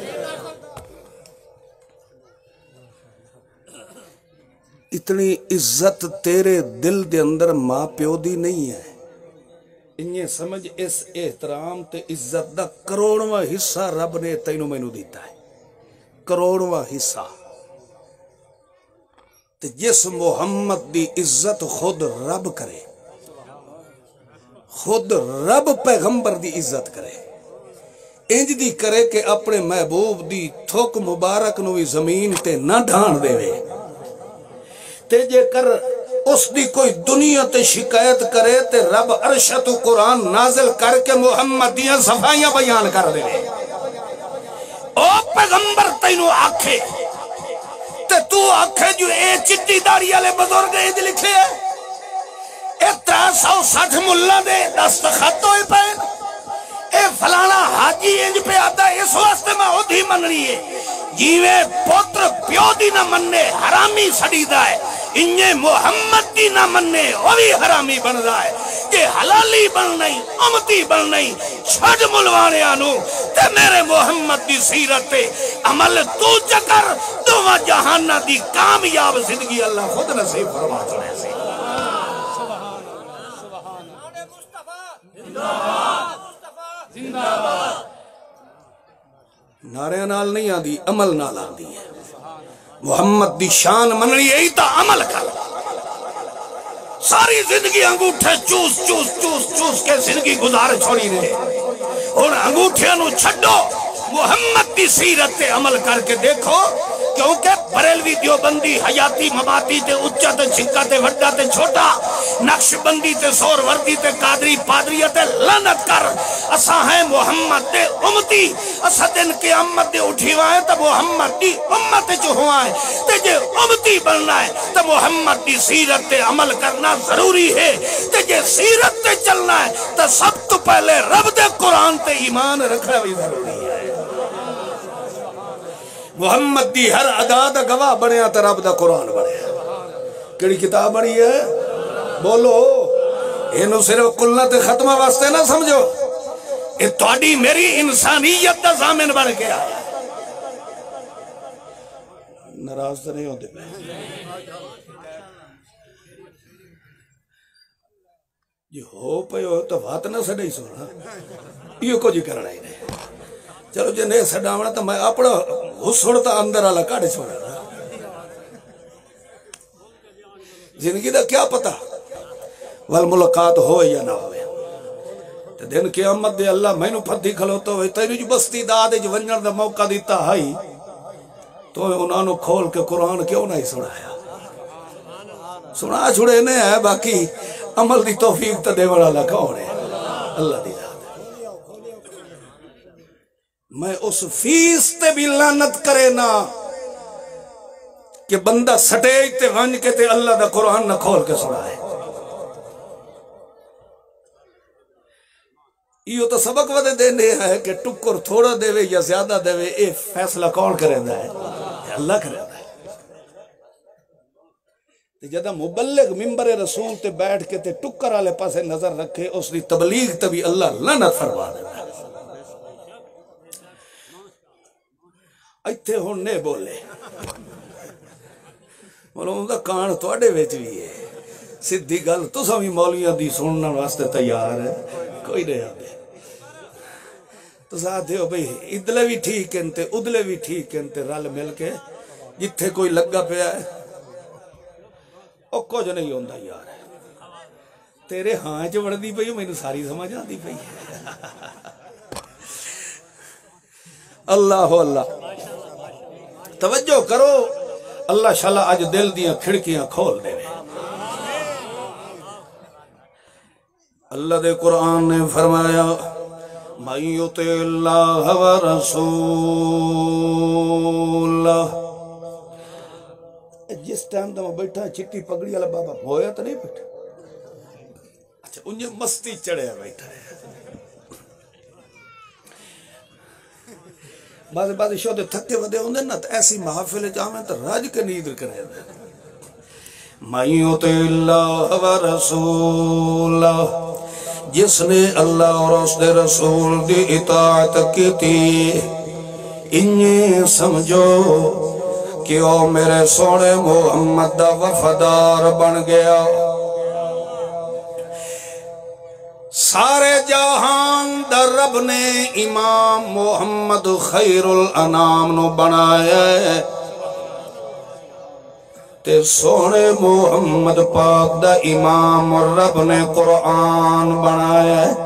اتنی عزت تیرے دل دے اندر ماں پیو دی نہیں ہے انہیں سمجھ اس احترام تے عزت دا کروڑواں حصہ رب نے تینوں مینوں دیتا ہے کروڑواں حصہ تے جس محمد دی عزت خود رب کرے خود رب پیغمبر دی عزت کرے انج دی کرے کہ اپنے محبوب دی تھوک مبارک نو بھی زمین تے نہ ڈھان دے وے تے جے کر اس دی کوئی دنیا تے شکایت کرے تے رب عرشت قرآن نازل کر کے محمد دیاں صفائیاں بیان کر دے او پیغمبر تینوں آکھے تے تو آکھے جو اے چٹی داڑی والے بزرگ انج لکھے ہے اے 360 ملہ دے دستخط ہوئے پے اے فلانا حاجی انج پہ آتا ہے اس واسطے میں ادھی من رہی ہے جیوے پوتر پیو دی نہ مننے حرامی سڑی دا ہے انہیں محمد دی نہ مننے وہ بھی حرامی بن رہا ہے کہ حلالی بن نہیں امتی بن نہیں چھڑ ملوانے آنو تے میرے محمد دی سیرت تے عمل تو چکر دو جہانہ دی کامیاب زندگی اللہ خود نصیب فرما چڑھے سے نعرے نال نہیں آدھی عمل نال آدھی ہے محمد دی شان مننی یہی تا عمل کر ساری زندگی انگوٹھے چوس چوس چوس چوس کے زندگی گزار چھوڑی رہے اور انگوٹھے نو چھڑو محمد دی سیرت تے عمل کر کے دیکھو کیونکہ بریلوی دیوبندی حیاتی مباتی تے اچھا تے چھکا تے وڈا تے چھوٹا نقش بندی تے سور وردی تے قادری پادریہ تے لعنت کر اسا ہیں محمد دے امتی اسا دن قیامت دے اٹھی وائیں تا محمد دی امت جو ہوائیں تے جے امتی بننا ہے تا محمد دی سیرت تے عمل کرنا ضروری ہے تے جے سیرت تے چلنا ہے تا سب تو پہلے رب دے قرآن تے ایمان رکھنا بھی ضروری ہے محمد دی ہر ادا دا گواہ بنیا تا رب دا قرآن بنیا کیڑی کتاب بنی ہے بولو انہوں صرف قلنا تے ختمہ واسطے نہ سمجھو یہ توڑی میری انسانیت دا ضامن بن کے آیا ناراض تو نہیں ہوتے یہ ہو پہ ہو تو بات نہ سڑے ہی سونا یہ کو جی کرنا ہی نہیں چلو جی نہیں سڑاونا تو میں اپنا حسڑتا اندر آلہ کاڑے چھوڑا رہا زندگی دا کیا پتا والملاقات ہو یا نہ ہوئے تو دن قیامت دے اللہ میں نو پھتی کھلوتا ہوئے تیری جو بستی دا دے جو ونجر دا موقع دیتا ہائی تو انہوں نے کھول کے قرآن کیوں نہیں سنایا سنا چھوڑے نہیں ہے باقی عمل دی توفیق تا دے بڑا اللہ کون ہے اللہ دی ذات میں اس فیس تے بھی لعنت کرے نا کہ بندہ سٹیج تے ونج کے تے اللہ دا قرآن نہ کھول کے سنائے یہ تو سبق ودے دینے ہے کہ ٹکر تھوڑا دے وے یا زیادہ دے وے اے فیصلہ کون کرے دا ہے اللہ کرے دا ہے جدہ مبلغ ممبر رسول تے بیٹھ کے تے ٹکر والے پاسے نظر رکھے اس دی تبلیغ تبھی اللہ لعنت فرما دے ایتھے ہون نے بولے مولوں دا کان توڑے ویچ بھی ہے سدھی گل تو سمی مولیاں دی سننا واسطے تیار ہے کوئی نہیں آدھے تو ساتھ ہو بھئی ادلے بھی ٹھیک انتے ادلے بھی ٹھیک انتے رل مل کے جتھے کوئی لگا پیا ہے او کچھ نہیں ہوندہ یار تیرے ہاں جو وڑ دی پئی میں نے ساری سمجھ آتی پئی اللہ اللہ توجہ کرو اللہ شاءاللہ آج دل دیاں کھڑکیاں کھول دے اللہ دے قرآن نے فرمایا مَن یُطِعِ اللَّهَ وَرَسُولَهُ جس ٹائم دا میں بیٹھا چٹی پگڑی والا بابا ہویا تو نہیں بیٹھا انہیں مستی چڑھے بیٹھا ہے بعض شو دے تھکے ودے ہوندے نا تو ایسی محافل جامیں تو راج کے نیدر کرے دے مَن یُطِعِ اللَّهَ وَرَسُولَهُ جس نے اللہ اور اس دے رسول دی اطاعت کی تھی انہیں سمجھو کہ او میرے سونے محمد دا وفادار بن گیا سارے جہان دا رب نے امام محمد خیر الانام نو بنایا ہے تے سونے محمد پاک دا امام رب نے قرآن بنایا ہے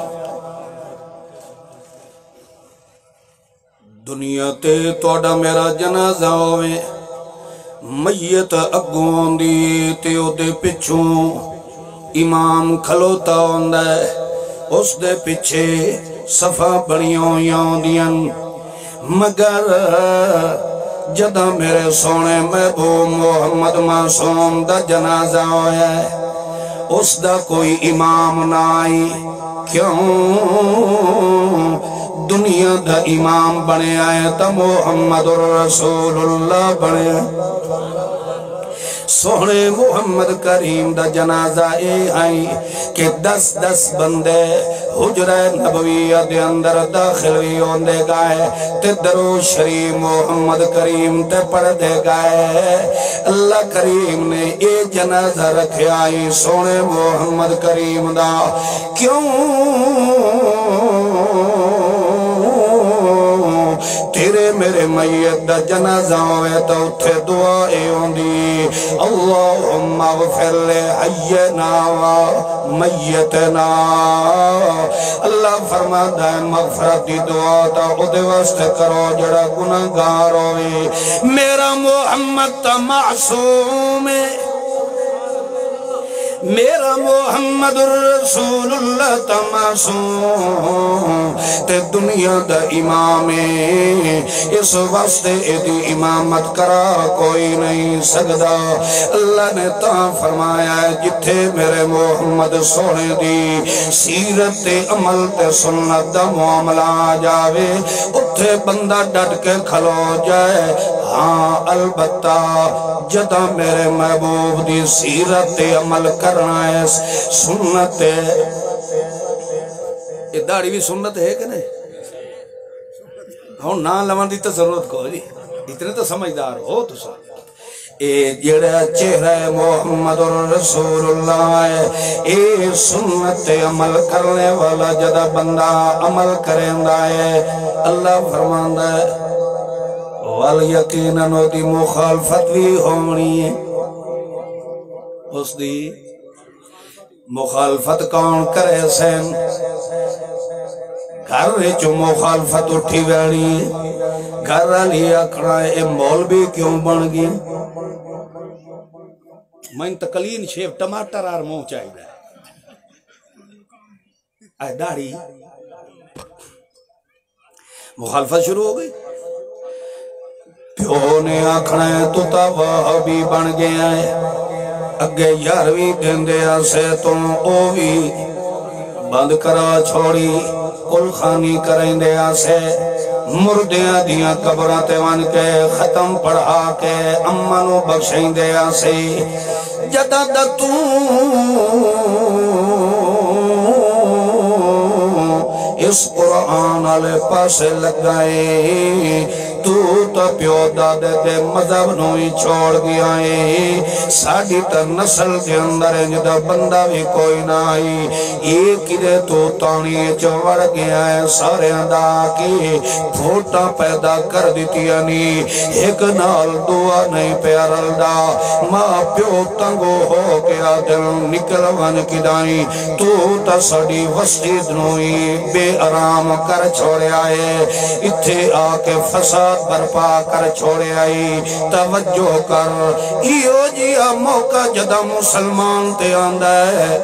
دنیا تے توڑا میرا جنازہ ہوئے میت اگوں دی تے او دے پچھوں امام کھلوتا ہوندہ ہے اس دے پچھے صفا بڑیوں یاں مگر جدہ میرے سونے محبوب محمد معصوم دا جنازہ ہویا ہے اس دا کوئی امام نائی کیوں دنیا دا امام بنے آئے تا محمد رسول اللہ بنے سونے محمد کریم دا جنازہ اے آئی کہ 10 بندے حجرہ نبویہ دے اندر داخل بھی ہوندے گائے تے درو شریف محمد کریم تے پڑھ دے گائے اللہ کریم نے اے جنازہ رکھے آئی سونے محمد کریم دا کیوں تیرے میرے میت دا جنازہ ہوئے تو اتھے دعائیں ہوندی اللہم اغفر لے حینا و میتنا اللہ فرماتا ہے مغفرت دی دعا تا خود واسط کرو جڑا گناہگار ہوئے میرا محمد تا معصوم ہے میرا محمد رسول اللہ تا معصوم تے دنیا دا امام اس واسطے دی امامت کرا کوئی نہیں سکدا اللہ نے تا فرمایا ہے جتھے میرے محمد سونے دی سیرت عمل تے سنت دا معاملہ جاوے اتھے بندہ ڈٹ کے کھلو جائے ہاں البتہ جدہ میرے محبوب دی سیرت عمل کرنا ہے سنت ہے یہ داڑھی بھی سنت ہے کہ نہیں ہوں نہ لوان دی تو ضرورت کو جی اتنے تو سمجھدار ہو تو سا اے جڑا چہرہ محمد رسول اللہ ہے اے سنت عمل کرنے والا جدہ بندہ عمل کرندہ ہے اللہ فرماندہ ہے والیقیناً دی مخالفت بھی ہونی ہے اس دی مخالفت کون کرے سین گھر وچ مخالفت اٹھی ویڑی گھر علی اکھڑا اے مولوی کیوں بن گئی میں تکلین شیف ٹماٹر آر منہ چاہیے اے داڑھی مخالفت شروع ہو گئی پیو نے آکھنا ہے تو تا وہابی بن گیا ہے اگے یارویں دیندے آسے تم اووی بند کرا چھوڑی کل خانی کریں دے آسے مردیاں دیاں قبراتے ون کے ختم پڑھا کے امنو بخشیں دے آسے جدہ دتوں اس قرآن علیہ پاسے لگائے تو تا پیو دادے دے مذہب نوی چھوڑ گیا ہے ساڑی تا نسل کے اندر جدہ بندہ بھی کوئی نہ آئی ایک دے تو تانی چوڑ گیا ہے سارے اندہ کی پھوٹا پیدا کر دیتی یعنی ایک نال دعا نہیں پیارل دا ماں پیو تنگو ہو گیا دل نکل ون کی دائی تو تا ساڑی وسید نوی بے آرام کر چھوڑے آئے اتھے آکے فساد برپا کر چھوڑے آئی توجہ کر ایو جیا موقع جدہ مسلمان تے آندہ ہے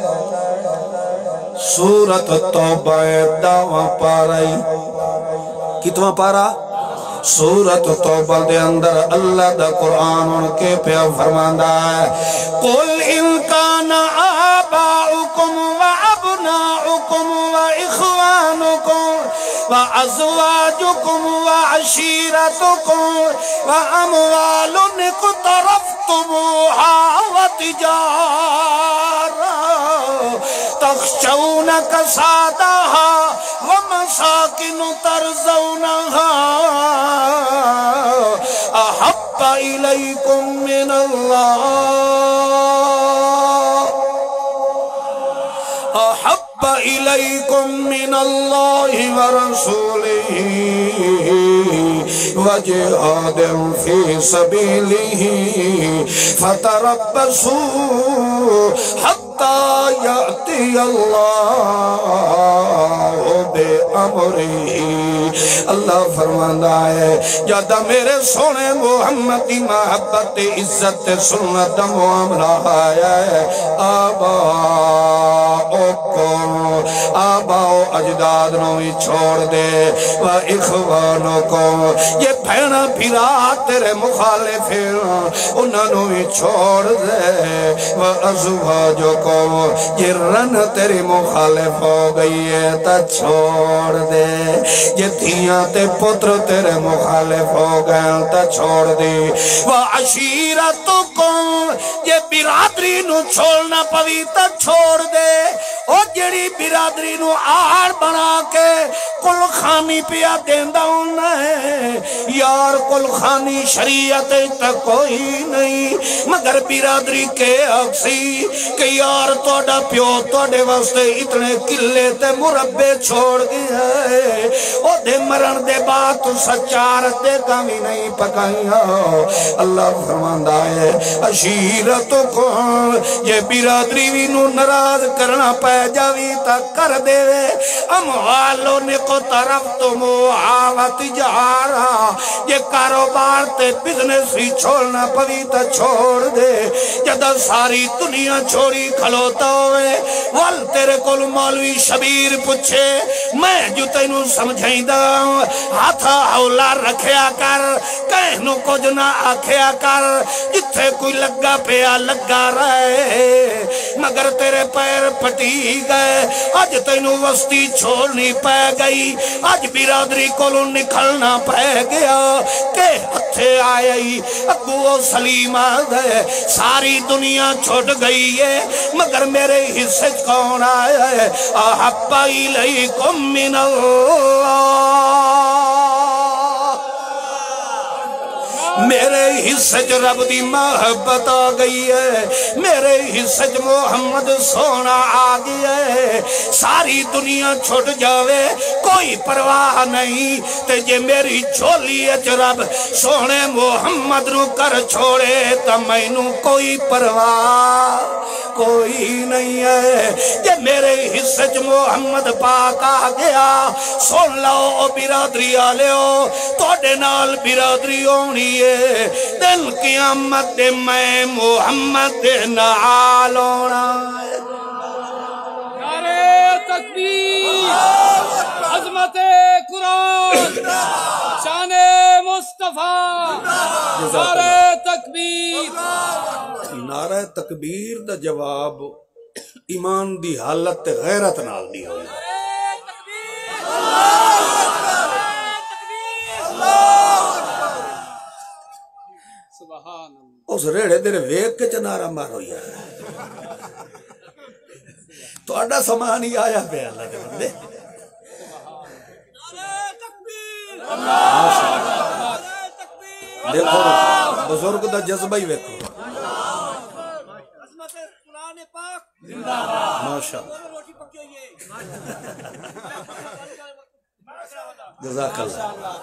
سورت توبہ دعوہ پارائی کتواں پارا سورت توبہ دے اندر اللہ دا قرآن ان کے پہ فرماندہ ہے قُلْ إِن كَانَ آبَاؤُكُمْ وَأَبْنَاؤُكُمْ وأزواجكم وعشيرتكم وأموال اقترفتموها وتجارة تخشون كسادها ومساكن ترضونها أحب إليكم من الله أحب إليكم من الله ورسوله وجهاد في سبيله فتربصوا حتى يأتي الله بأمره اللہ فرماتا ہے جب میرے سونے محمد کی محبت عزت سنت معاملہ ہے آباؤ اجداد نو ہی چھوڑ دے و اخوانوں کو یہ بھینا پھرا تیرے مخالف انہوں نو ہی چھوڑ دے و ازواجوں کو یہ رن تیری مخالف ہو گئی ہے تا چھوڑ دے یہ دھیاں تے پتر تیرے مخالف ہو گئے تا چھوڑ دے و عشیرتوں کو یہ برادری نو چھوڑنا پوی تا چھوڑ دے او جڑی برادری نو آڑ بنا کے کل خانی پیا دیندہ انہیں یار کل خانی شریعت تک کوئی نہیں مگر برادری کے اکسی کہ یار توڑا پیو توڑے واسطے اتنے کلے تے مربے چھوڑ گیا ہے او دے مرن دے بات تو سچار دے کامی نہیں پکائیاں اللہ فرماندہ ہے عشیرتوں کو یہ برادری بھی نو نراز کرنا پہ جاوی تک کر دے اموالوں نے کو طرف تمو آوات جارا یہ کاروبار تے بزنس ہی چھوڑنا پوی تا چھوڑ دے جدہ ساری دنیا چھوڑی کھلوتا ہوئے وال تیرے کل مولوی شبیر پچھے میں جو تینوں سمجھائیں دا ہاتھا اولا رکھیا کر کہنوں کو جنا آکھیا کر جتھے کوئی لگا پیا لگا رہے مگر تیرے پیر پٹی گئے آج تینوں وسطی چھوڑنی پہ گئی آج برادری کولوں نکھلنا پہ گیا کہ ہتھے آئی ابو سلیم آگئے ساری دنیا چھوٹ گئی ہے مگر میرے حصے کون آیا ہے احب الیکم من اللہ میرے حصے رب دی محبت آ گئی ہے میرے حصے محمد سونا آ گیا ہے ساری دنیا چھوٹ جاوے کوئی پرواہ نہیں تے جے میری جھولی رب سونے محمد نو کر چھوڑے تا مینوں کوئی پرواہ کوئی نہیں ہے جے میرے حصے محمد پاک آ گیا سن لو او برادری آلیو توڑے نال برادری ہونی ہے دل قیامت دے میں محمد دے نال ہونا نعرہ تکبیر عظمت قرآن شان مصطفیٰ نعرہ تکبیر نعرہ تکبیر دا جواب ایمان دی حالت غیرت نال دی ہوئی اس ریڑے دیرے ویک کے چنارہ مار ہوئی ہے تو اڈا سامان ہی آیا پہ اللہ کے بندے دیکھو بزرگ دا جذبہ ہی ویکھو ماشاء جزاک اللہ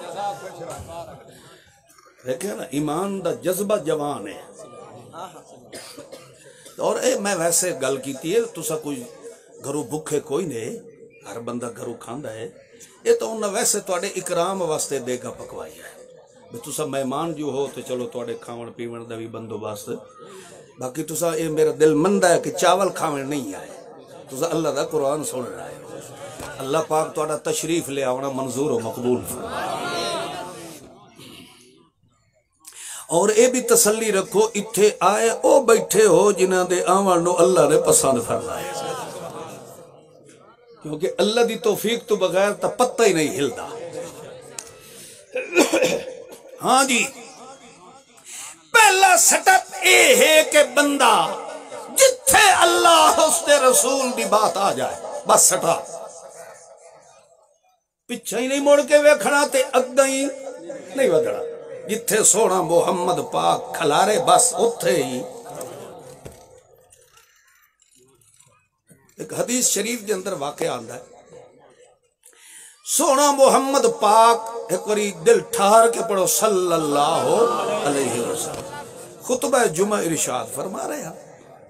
دیکھیں نا ایمان دا جذبہ جوان ہے اور میں ویسے گل کیتی ہے تسا کوئی گھرو بکھے کوئی نہیں ہر بندہ گھرو کھاندا ہے یہ تو انہاں ویسے تواڈے اکرام واسطے دے گا پکوائی ہے بھی تسا مہمان جو ہو تو چلو تواڈے کھاون پیون دا بھی بندوبست باقی تسا یہ میرا دل مندہ ہے کہ چاول کھاون نہیں آئے تسا اللہ دا قرآن سن رہا ہے اللہ پاک تواڈا تشریف لے آونا منظور و مقبول اور اے بھی تسلی رکھو اتھے آئے او بیٹھے ہو جنہ دے آوانو اللہ نے پسند فرمائے کیونکہ اللہ دی توفیق تو بغیر تا پتہ ہی نہیں ہلدا. ہاں جی پہلا سٹپ اے ہے کہ بندہ جتھے اللہ اس دے رسول دی بات آ جائے بس سٹا پچھا ہی نہیں مڑ کے ویکھنا تے اگا ہی نہیں ودڑا. جتھے سونا محمد پاک کھلارے بس اتھے ہی. ایک حدیث شریف دے اندر واقعہ آندا ہے سونا محمد پاک ایک باری دل ٹھار کے پڑھو صلی اللہ علیہ وسلم خطبہ جمعہ ارشاد فرما رہے ہیں.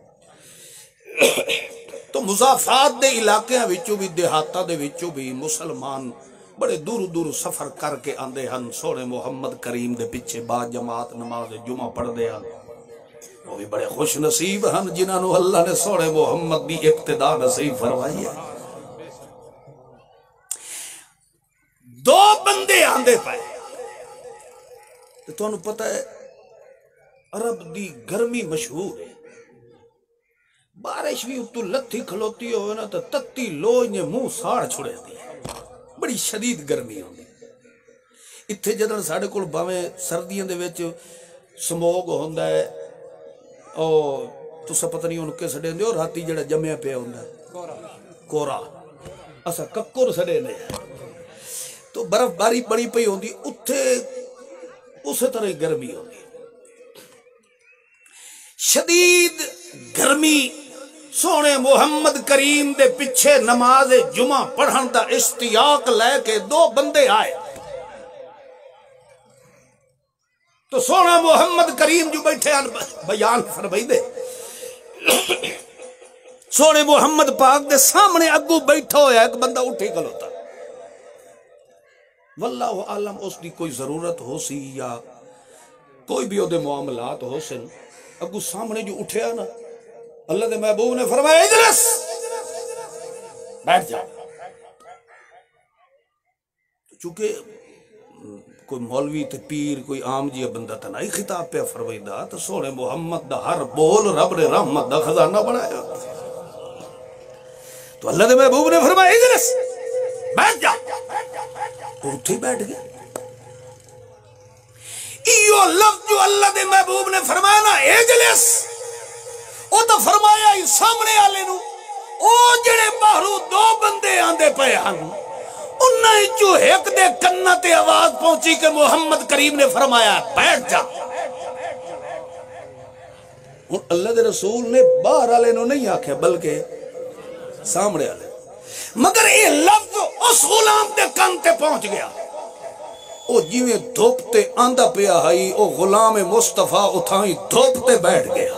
تو مضافات دے علاقے وچوں بھی دیہاتاں دے وچوں بھی مسلمان بڑے دور دور سفر کر کے آندے ہن سونے محمد کریم دے پیچھے با جماعت نماز جمعہ پڑھ دے ہن. وہ بھی بڑے خوش نصیب ہن جنہاں نو اللہ نے سونے محمد دی ابتدا نصیب فرمائی ہے. دو بندے آندے پائے تو انہوں پتہ ہے عرب دی گرمی مشہور ہے. بارش بھی اتو لتھی کھلوتی ہوئے نا تو تتی لوج نے منہ ساڑ چھڑے دی. بڑی شدید گرمی ہوندی. اتھے جدن ساڑھے کول باویں سردیاں دے وچ سموگ ہوندا ہے او تسا پتہ نہیں ان کے سڑے دے اور راتی جڑا جمعہ پہ ہوندا ہے کورا اسا ککر سڑے نے تو برف باری بڑی پئی ہوندی اتھے اسی طرح گرمی ہوندی. شدید گرمی سونے محمد کریم دے پچھے نماز جمعہ پڑھن دا اشتیاق لے کے دو بندے آئے. تو سونا محمد کریم جو بیٹھے بیان فرمائی دے سونے محمد پاک دے سامنے اگو بیٹھا ہویا ایک بندہ اٹھی کھلوتا. واللہ عالم اس دی کوئی ضرورت ہو سی یا کوئی بھی دے معاملات ہو سن اگو سامنے جو اٹھیا نا اللہ دے محبوب نے فرمایا اجلس بیٹھ جا. چونکہ کوئی مولوی تے پیر کوئی عام جی بندہ تا نہیں خطاب پہ فرمائی دا تو سونے محمد دا ہر بول رب نے رحمت دا خزانہ بنایا. تو اللہ دے محبوب نے فرمایا اجلس بیٹھ جا. اٹھی بیٹھ گیا. ایو لفظ جو اللہ دے محبوب نے فرمایا نا اجلس او تو فرمایا ہی سامنے آلے نو او جڑے باہروں دو بندے آندے پے ہن انہاں جو ایک دے کنہ تے آواز پہنچی کہ محمد کریم نے فرمایا بیٹھ جا. اللہ دے رسول نے باہر آلے نو نہیں آکھے بلکہ سامنے آلے مگر یہ لفظ اس غلام دے کن تے پہنچ گیا. او جیویں دھوپتے آندہ پیا ہائی او غلام مصطفیٰ اتھائی دھوپتے بیٹھ گیا.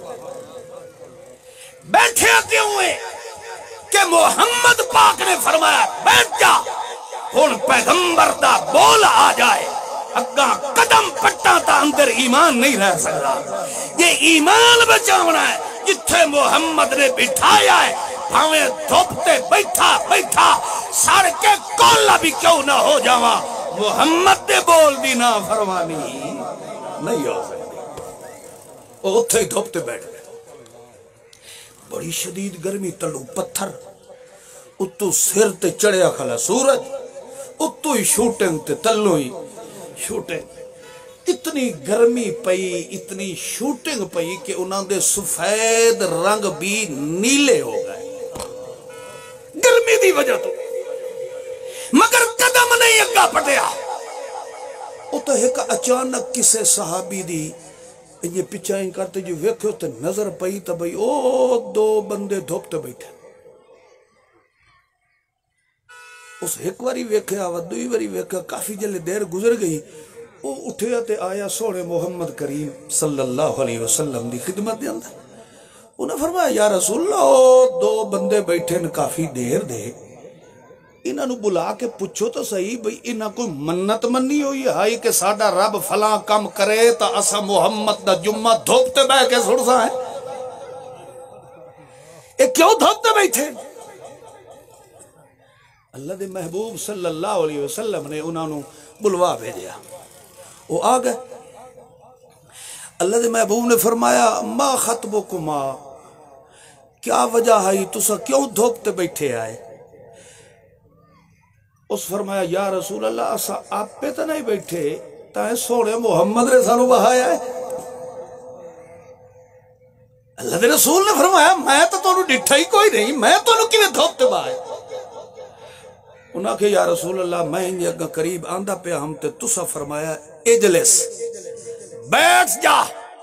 بیٹھے کیوں ہوئے کہ محمد پاک نے فرمایا بیٹھ جا. ہن پیغمبر دا بول آ جائے اگاں قدم پٹا تا اندر ایمان نہیں رہ سکتا. یہ ایمان بچاونا ہے جتھے محمد نے بٹھایا ہے بھاویں دھوپتے بیٹھا بیٹھا سڑ کے کولا بھی کیوں نہ ہو جاواں محمد دے بول دی نا فرمانی نہیں ہو سکتی. وہ اتھے ہی دھوپتے بیٹھ گئے. بڑی شدید گرمی تلو پتھر اتو سر تے چڑھیا کھلا سورج اتو ہی شوٹنگ تے تلو ہی شوٹنگ. اتنی گرمی پئی اتنی شوٹنگ پئی کہ انہاں دے سفید رنگ بھی نیلے ہو گئے گرمی دی وجہ تو. مگر قدم نہیں اگا پٹیا. او تو ایک اچانک کسے صحابی دی یہ پچھائیں کرتے جو ویکھو تے نظر پئی تا بھئی او دو بندے دھوپتے بیٹھے. اس ایک واری ویکھیا و دوئی واری ویکھیا کافی جلے دیر گزر گئی. او اٹھیا تے آیا سونے محمد کریم صلی اللہ علیہ وسلم دی خدمت دے اندر. انہوں نے فرمایا یا رسول اللہ او دو بندے بیٹھے ن کافی دیر دے انہاں نو بلا کے پوچھو تو صحیح بھئی انہاں کوئی منت منی ہوئی ہے کہ ساڈا رب فلاں کم کرے تا اسا محمد دا جمعہ دھوپتے بہ کے سڑسا ہے. اے کیوں دھوپتے بیٹھے؟ اللہ دے محبوب صلی اللہ علیہ وسلم نے انہاں نو بلوا بھیجیا. وہ آ گئے. اللہ دے محبوب نے فرمایا ما خطبکما کیا وجہ ہے تسا کیوں دھوپتے بیٹھے آئے؟ اس فرمایا یا رسول اللہ اسا آپ پہ تو نہیں بیٹھے تاہیں سونے محمد نے سانو بہایا ہے. اللہ دے رسول نے فرمایا میں تو تانوں ڈٹھا ہی کوئی نہیں, میں تانوں کیویں دھوپتے بہایا. انہاں کہ یا رسول اللہ میں انجے اگا قریب آندا پیا ہم تے تسا فرمایا اجلس بیٹھ جا.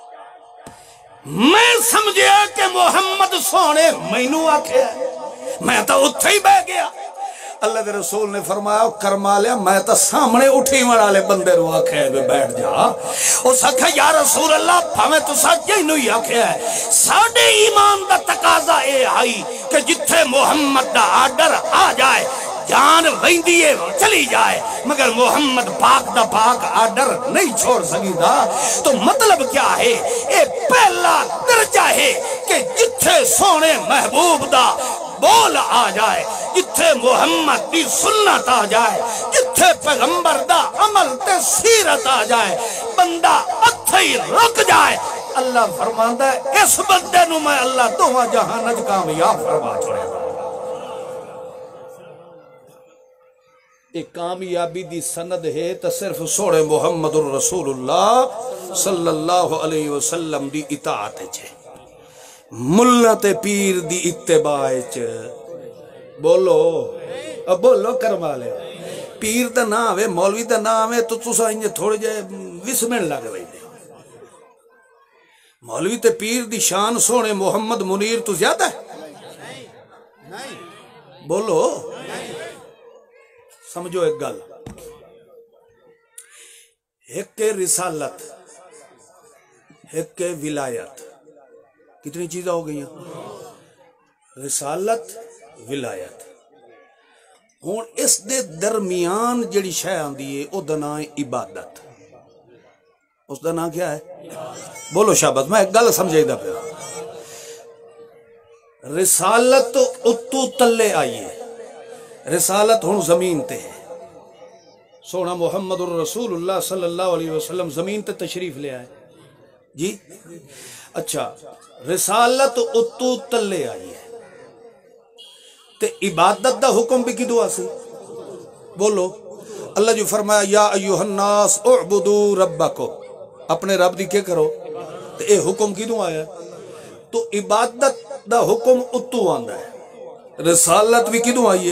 میں سمجھیا کہ محمد سونے مینوں آکھیا میں تو اتھے ہی بہ گیا. اللہ دے رسول نے فرمایا کرما لیا میں تو سامنے اٹھی والے بندے رو آکھے بیٹھ جا. اس آکھا یا رسول اللہ بھاویں تساں جینوں ہی آکھیا ہے ساڈے ایمان دا تقاضا اے آئی کہ جتھے محمد دا آرڈر آ جائے جان ویندی ہے چلی جائے, مگر محمد پاک دا پاک آرڈر نہیں چھوڑ سکی دا. تو مطلب کیا ہے اے پہلا درجہ ہے کہ جتھے سونے محبوب دا بول آ جائے, جتھے محمد دی سنت آ جائے, جتھے پیغمبر دا عمل تے سیرت آ جائے, بندہ اتھے ہی رک جائے. اللہ فرماندا ہے اس بندے نو میں اللہ دوواں جہان وچ کامیاب فرما چھوڑے. ایک کامیابی دی سند ہے تو صرف سوڑے محمد الرسول اللہ صلی اللہ علیہ وسلم دی اطاعت ہے, ملت پیر دی اتباع چ. بولو اب بولو کرما لے. پیر دا نہ آوے مولوی دا نہ آوے تو تسا انجے تھوڑے جے وسمن لگ رہی دے. مولوی تے پیر دی شان سونے محمد منیر تو زیادہ ہے. بولو سمجھو ایک گل, ایک رسالت ایک ولایت, کتنی چیزیں ہو گئی ہیں؟ رسالت ولایت. ہون اس دے درمیان جڑی شے آندی ہے او دا نام عبادت. اس دا نام کیا ہے؟ بولو شاباش, میں ایک گل سمجھائی دا پیا. رسالت اتو تلے آئیے, رسالت ہون زمین تے ہے. سونا محمد الرسول اللہ صلی اللہ علیہ وسلم زمین تے تشریف لے آئے جی. اچھا رسالت اتو تلے آئیے تے عبادت دا حکم بھی کدو آسی؟ بولو اللہ جو فرمایا یا ایوہ الناس اعبدو ربکو, اپنے رب دی کیا کرو, تے اے حکم کدو آیا؟ تو عبادت دا حکم اتو آندہ ہے. رسالت بھی کدو آئیے؟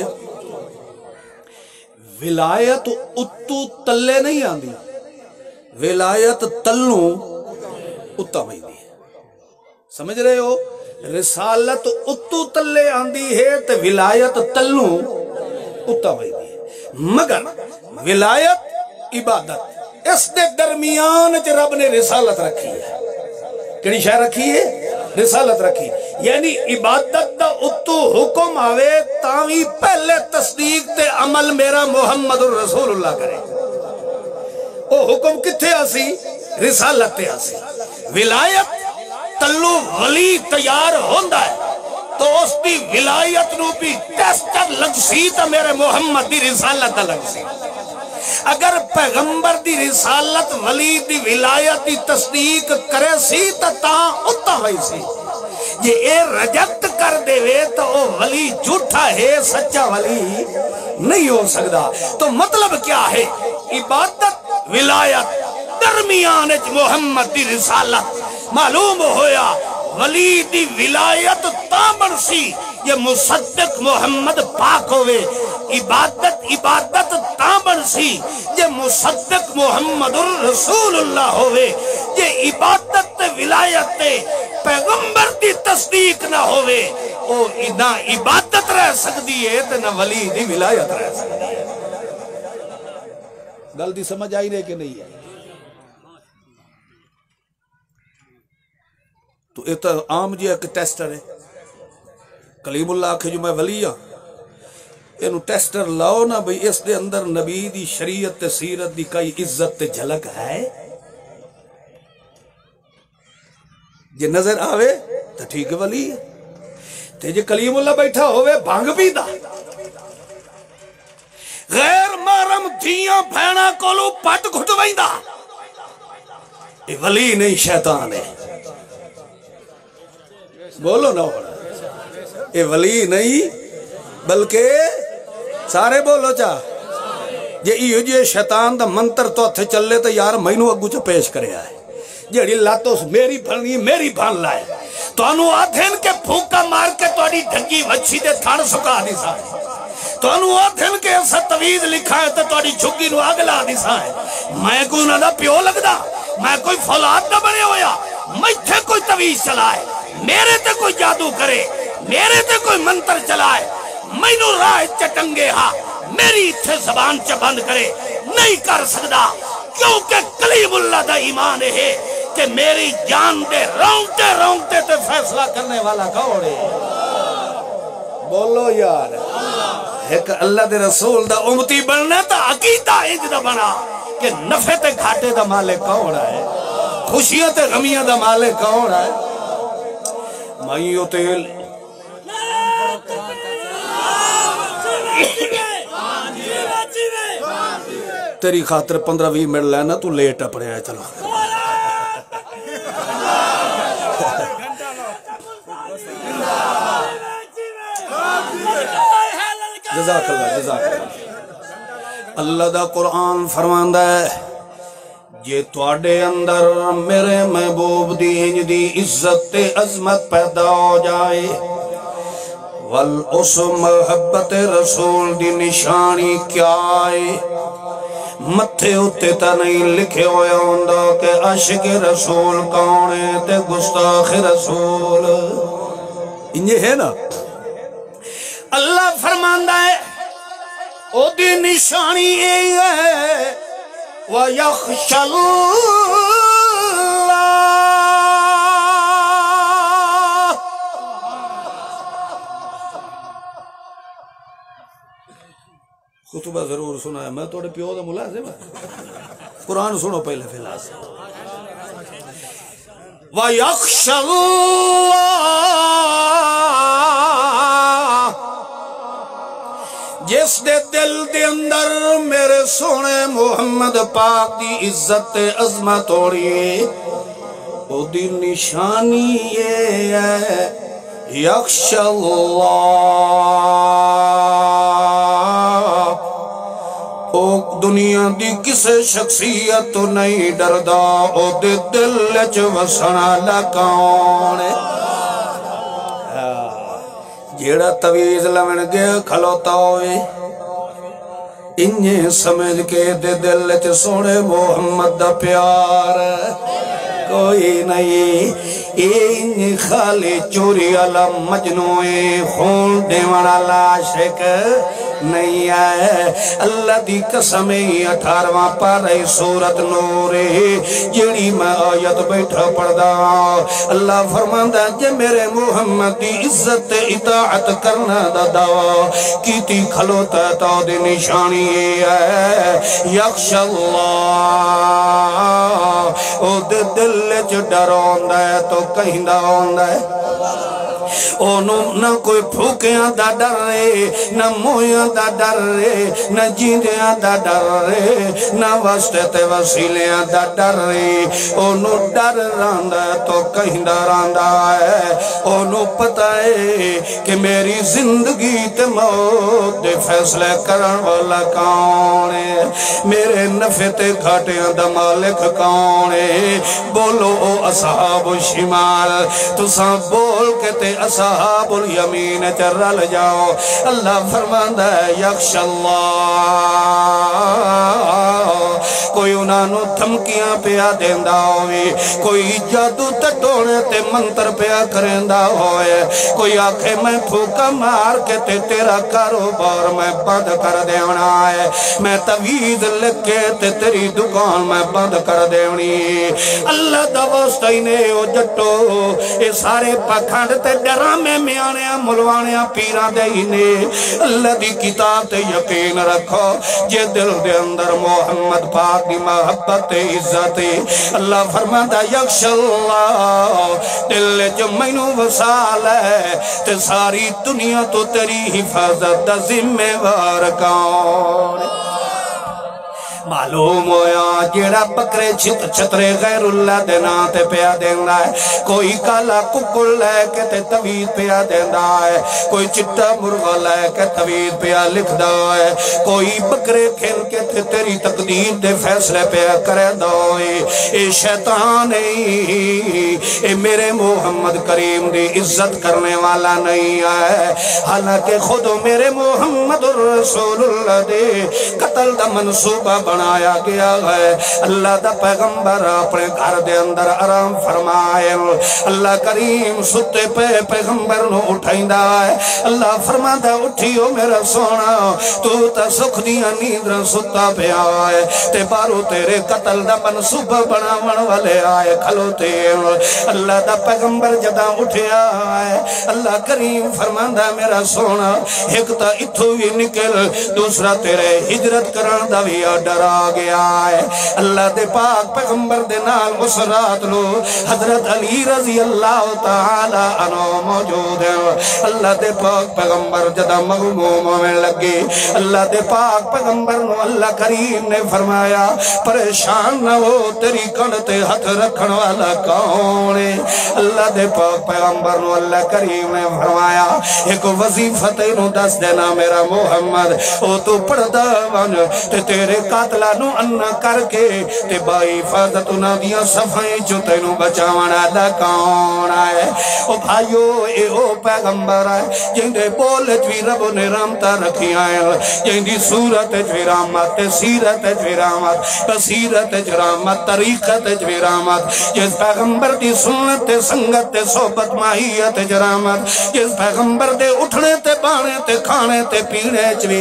ولایت اتو تلے نہیں آندی, ولایت تلوں اتا میں دی. سمجھ رہے ہو؟ رسالت اتو تلے آندی ہے تو ولایت تلوں اتا میں دی. مگر ولایت عبادت اس دے درمیان چ رب نے رسالت رکھی ہے. کیڑی شے رکھی ہے؟ رسالت رکھی. یعنی عبادت دا اتو حکم آوے تاوی پہلے تصدیق تے عمل میرا محمد الرسول اللہ کرے. او حکم کتھے آسی؟ رسالت تے آسی. ولایت تلو ولی تیار ہوندہ ہے تو اس دی ولایت نو بھی ٹیسٹر لگ سی تا میرے محمد دی رسالت لگ سی. اگر پیغمبر دی رسالت ولی دی ولایت دی تصدیق کرے سی تا اتا ہوئی سی. یہ اے رجت کر دے وے تو او ولی جھوٹا ہے, سچا ولی نہیں ہو سکتا. تو مطلب کیا ہے؟ عبادت ولایت درمیان محمد دی رسالت. معلوم ہویا ولی دی ولایت تابر سی یہ مصدق محمد پاک ہوئے. عبادت تابر سی یہ مصدق محمد الرسول اللہ ہوئے. یہ عبادت ولایت پیغمبر دی تصدیق نہ ہوئے او نہ عبادت رہ سکتی ہے تو نہ ولی دی ولایت رہ سکتی ہے. گل دی سمجھ آئی رہے کہ نہیں ہے؟ تو یہ تو عام جی ایک ٹیسٹر ہے. کلیم اللہ آکھے جو میں ولی ہاں, اینو ٹیسٹر لاؤ نا بھئی اس دے اندر نبی دی شریعت تے سیرت دی کئی عزت تے جھلک ہے. جے نظر آوے تو ٹھیک ولی ہے, تے جے کلیم اللہ بیٹھا ہوئے بھانگ بھی دا, غیر محرم دھیاں بھینا کولو پٹ گھٹ ویندا, یہ ولی نہیں شیطان ہے. بولو نا اے ولی نہیں بلکہ سارے بولو چاہ جے شیطان دا منتر تو ہتھے چلے تو یار مینوں اگو چ پیش کریا ہے جیڑی لاتوں میری بھنی میری بھن لائے تو انو آدھن کے پھوکا مار کے تو اڈی ڈھنگی وچھی دے تھاڑ سکا دی سائے تو انو آدھن کے ایسا تویز لکھا ہے تو اڈی جھگی نو آگلا دی سائے میں کوئی نہ دا پیو لگ دا میں کوئی فولاد نہ بنے ہویا میں تھے کوئی تویز چلائے میرے تے کوئی جادو کرے میرے تے کوئی منتر چلائے میں نو راہ چٹنگے ہاں میری تھے زبان چا بند کرے نہیں کر سکدا کیونکہ کلیم اللہ دا ایمان ہے کہ میری جان دے رونگتے رونگتے تے فیصلہ کرنے والا کون ہے بولو یار ایک اللہ دے رسول دا امتی بننا تا عقیدہ انج دا بنا کہ نفع تے گھاٹے دا مالک کون ہے خوشیاں تے غمیاں دا مالک کون ہے مائیو تیل تیری خاطر 15-20 منٹ لینا تو لیٹ اپنے آئے چلو جزاک اللہ جزاک اللہ اللہ دا قرآن فرماندہ ہے یہ توڑے اندر میرے محبوب دی ہنج دی عزت عظمت پیدا ہو جائے ول اس محبت رسول دی نشانی کیا ہے متھے ہوتے تا نہیں لکھے ہوئے ہوندہ کہ عاشق رسول کون ہے تے گستاخ رسول انجھے ہے نا اللہ فرماندہ ہے او دی نشانی ہے وَيَخْشَ اللَّهِ خطبہ ضرور سنا ہے میں توڑے پیو دا ملازم ہے قرآن سنو پہلے فی الحال سے وَيَخْشَ اللَّهِ جس دے دل دے اندر میرے سونے محمد پاک دی عزت عظمت ہوڑی او دی نشانی یہ ہے یخش اللہ او دنیا دی کسے شخصیت تو نہیں ڈردا او دے دل لچ وسنا لکاؤن جیڑا تویز لمن گیا کھلوتا ہوئے انہیں سمجھ کے دے دل چ سوڑے محمد دا پیار کوئی نہیں انہیں خالی چوری علا مجنوئے خون دیوان علا عاشق نہیں آئے اللہ دی قسمی 18واں پارے سورت نور جیڑی میں آیت بیٹھا پڑھدا اللہ فرماندا جے میرے محمد دی عزت اطاعت کرنا دا دعویٰ کیتی کھلوتا تو دی نشانی ہے یخش اللہ او دے دل چ ڈروندا ہے تو کہندا ہوندا ہے اونوں نہ کوئی پھوکیاں دا ڈر رے نہ مویاں دا ڈر رے نہ جیندیاں دا ڈر رے نہ واسطے تے وسیلیاں دا ڈر رے اونوں ڈر راندا تو کہندا راندا ہے اونوں پتہ ہے کہ میری زندگی تے موت دے فیصلے کرن والا کون ہے میرے نفع تے گھاٹیاں دا مالک کون ہے بولو او اصحاب الشمال تساں بول کے تے اصحاب الیمین چرل جاؤ اللہ فرماندہ ہے یخش اللہ کوئی انہوں دھمکیاں پیا دیندہ ہوئے کوئی جادو تٹونے تے منتر پیا کرندہ ہوئے کوئی آنکھیں میں پھوکا مار کے تے تیرا کاروبار میں بند کر دیونا ہے میں توید لکھے تے تیری دکان میں بند کر دیونی اللہ دوستینے او جٹو اے سارے پکھنڈ تے ڈرامے میں آنے ملوانے پیران دینے اللہ دی کتاب تے یقین رکھو جے دل دے اندر محمد پاک دی محبت عزت اللہ فرماتا یخش اللہ دل جو مینو وصال ہے تے ساری دنیا تو تیری حفاظت دا ذمہ وار کون معلوم ہویا جیڑا بکرے چھترے غیر اللہ دے نا تے پیا دینا ہے کوئی کالا ککل لے کے تے توید پیا دینا ہے کوئی چٹا مرغا لے کے توید پیا لکھ دا ہے کوئی بکرے کھل کے تے تیری تقدیر دے فیصلے پیا کرے دا ہے اے شیطان اے میرے محمد کریم دی عزت کرنے والا نہیں ہے حالانکہ خود میرے محمد رسول اللہ دے قتل دا منصوبہ بنایا گیا ہے اللہ دا پیغمبر اپنے گھر دے اندر آرام فرمائے اللہ کریم ستے پہ پیغمبر نو اٹھائندہ ہے اللہ فرماندہ اٹھیو میرا سونا تو تا سکھ دیا نیندر ستا پہ آئے تے بارو تیرے قتل دا منصوبہ بناون والے آئے کھلوتے اللہ دا پیغمبر جدا اٹھیا ہے اللہ کریم فرماندہ میرا سونا ایک تا اتھو بھی نکل دوسرا تیرے ہجرت کرن دا بھی ڈرا گیا ہے اللہ دے پاک پیغمبر دے نال اس رات لو حضرت علی رضی اللہ تعالی عنہ موجود ہے اللہ دے پاک پیغمبر جدا مغموم میں لگے اللہ دے پاک پیغمبر نو اللہ کریم نے فرمایا پریشان نہ ہو تیری کڑتے ہاتھ رکھن والا کون ہے اللہ دے پاک پیغمبر نو اللہ کریم نے فرمایا ایک وظیفہ تینوں دس دینا میرا محمد او تو پڑھدا ون تے تیرے قاتلہ نو انہ کر کے تے بائی حفاظت نہ دیا صفائیں جو تینوں بچاونا دا کون آئے او بھائیو اے او پیغمبر آئے جندے بولے جوی رب نے رامتا رکھی آئے جندی صورت جوی رامت سیرت جوی رامت بصیرت جوی رامت طریقت جوی رامت جس پیغمبر دی سنت سنگت صحبت ماہیت جوی رامت جس پیغمبر دے اٹھنے تے بانے تے کھانے تے پینے جوی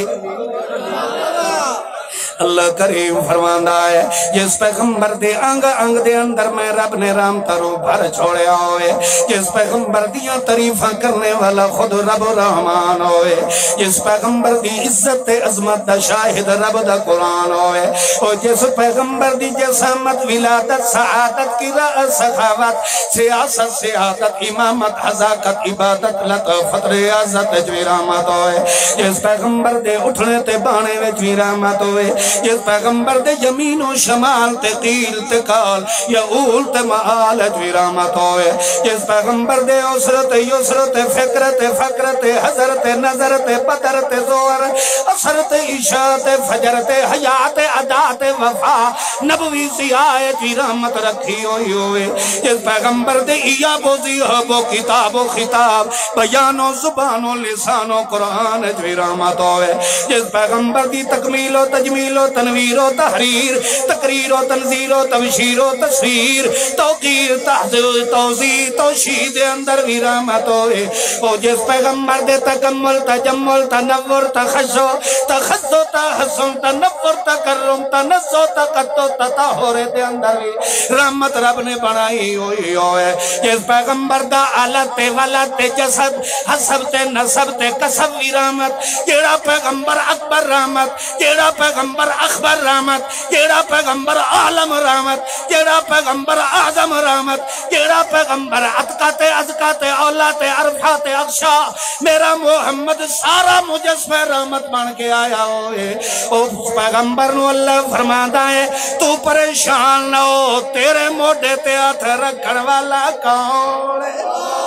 اللہ کریم فرماندہ ہے جس پیغمبر دے انگ انگ دے اندر میں رب نے رام ترو بھر چھوڑے ہوئے جس پیغمبر دیا تعریفہ کرنے والا خود رب رحمان ہوئے جس پیغمبر دی عزت عظمت دا شاہد رب دا قرآن ہوئے اور جس پیغمبر دی جسامت ولادت سعادت کی رأس سخاوت سیاست سیادت امامت حضاقت عبادت لطفت ریاضت جویرامت ہوئے جس پیغمبر دے اٹھنے تے بانے میں جویرامت ہوئے جس پیغمبر دے یمین و شمال تے قیل تے کال یا اول تے معال جویرامت ہوئے جس پیغمبر دے عسرت یسرت فکرت فقرت حضرت نظرت بدرت زور اثرت عشاءت فجرت حیات عدات وفا نبوی سیاہ جویرامت رکھی ہوئی ہوئے جس پیغمبر دے ایاب و زیحب و کتاب و خطاب بیان و زبان و لسان و قرآن جویرامت ہوئے جس پیغمبر دی تکمیل و تجمیل و تنویر و تحریر تقریر و تنزیر و تبشیر و تصویر توقیر تحضیر توضیح توشید اندر ویرامت ہوئے او جس پیغمبر دے تکمل تجمل تنور تخشو تخصو تحسن تنور تکرم تنسو تقتو تطہور دے اندر رحمت رب نے بنائی ہوئی ہوئے جس پیغمبر دا آلت ولد جسد حسب تے نصب تے قصب ویرامت جیڑا پیغمبر اکبر رحمت جیڑا پیغمبر اخبر رحمت جیڑا پیغمبر عالم رحمت جیڑا پیغمبر اعظم رحمت جیڑا پیغمبر عتقات عزقات اولات عرفات اغشا میرا محمد سارا مجسم رحمت بن کے آیا ہوئے او پیغمبر نو اللہ فرماتا ہے تو پریشان نہ ہو تیرے موڈے تے ہاتھ رکھن والا کون ہے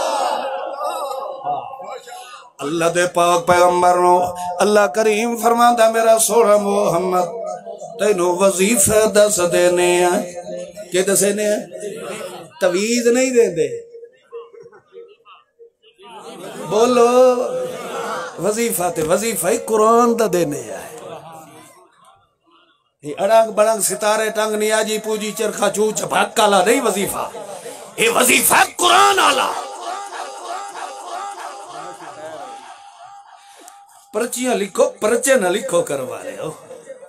اللہ دے پاک پیغمبر نو اللہ کریم فرماندہ میرا سوڑا محمد تینو وظیفہ دس دینے ہیں کہ دسینے ہیں تویز نہیں دے دے بولو وظیفہ تے وظیفہ ہی قرآن دا دینے ہیں یہ اڑنگ بڑنگ ستارے ٹنگ نیاجی پوجی چرخا چو چپاک کالا نہیں وظیفہ یہ وظیفہ قرآن آلا پرچیاں لکھو پرچے نہ لکھو کروا رہے ہو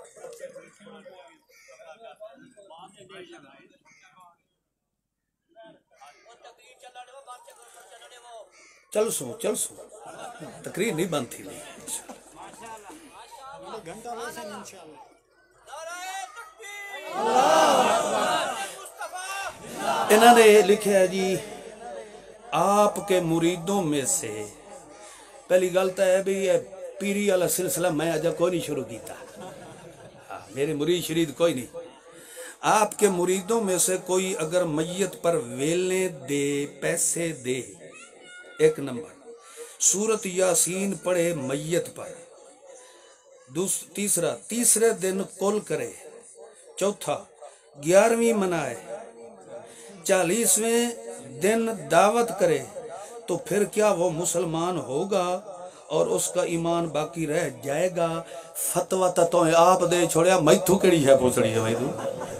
چل سو تقریر نہیں بند تھی نہیں انہوں نے لکھا ہے جی آپ کے مریدوں میں سے پہلی غلط ہے بھی پیری والا سلسلہ میں آجا کوئی نہیں شروع کیتا میرے مرید شرید کوئی نہیں. آپ کے مریدوں میں سے کوئی اگر میت پر ویلیں دے، پیسے دے، ایک نمبر، سورت یاسین پڑھے میت پر، تیسرا تیسرے دن کل کرے، چوتھا 11ویں منائے، 40ویں دن دعوت کرے، تو پھر کیا وہ مسلمان ہوگا اور اس کا ایمان باقی رہ جائے گا؟ فتویٰ تو آپ دے چھوڑیا، میتھو کیڑی ہے پوچھڑی ہے میتھو،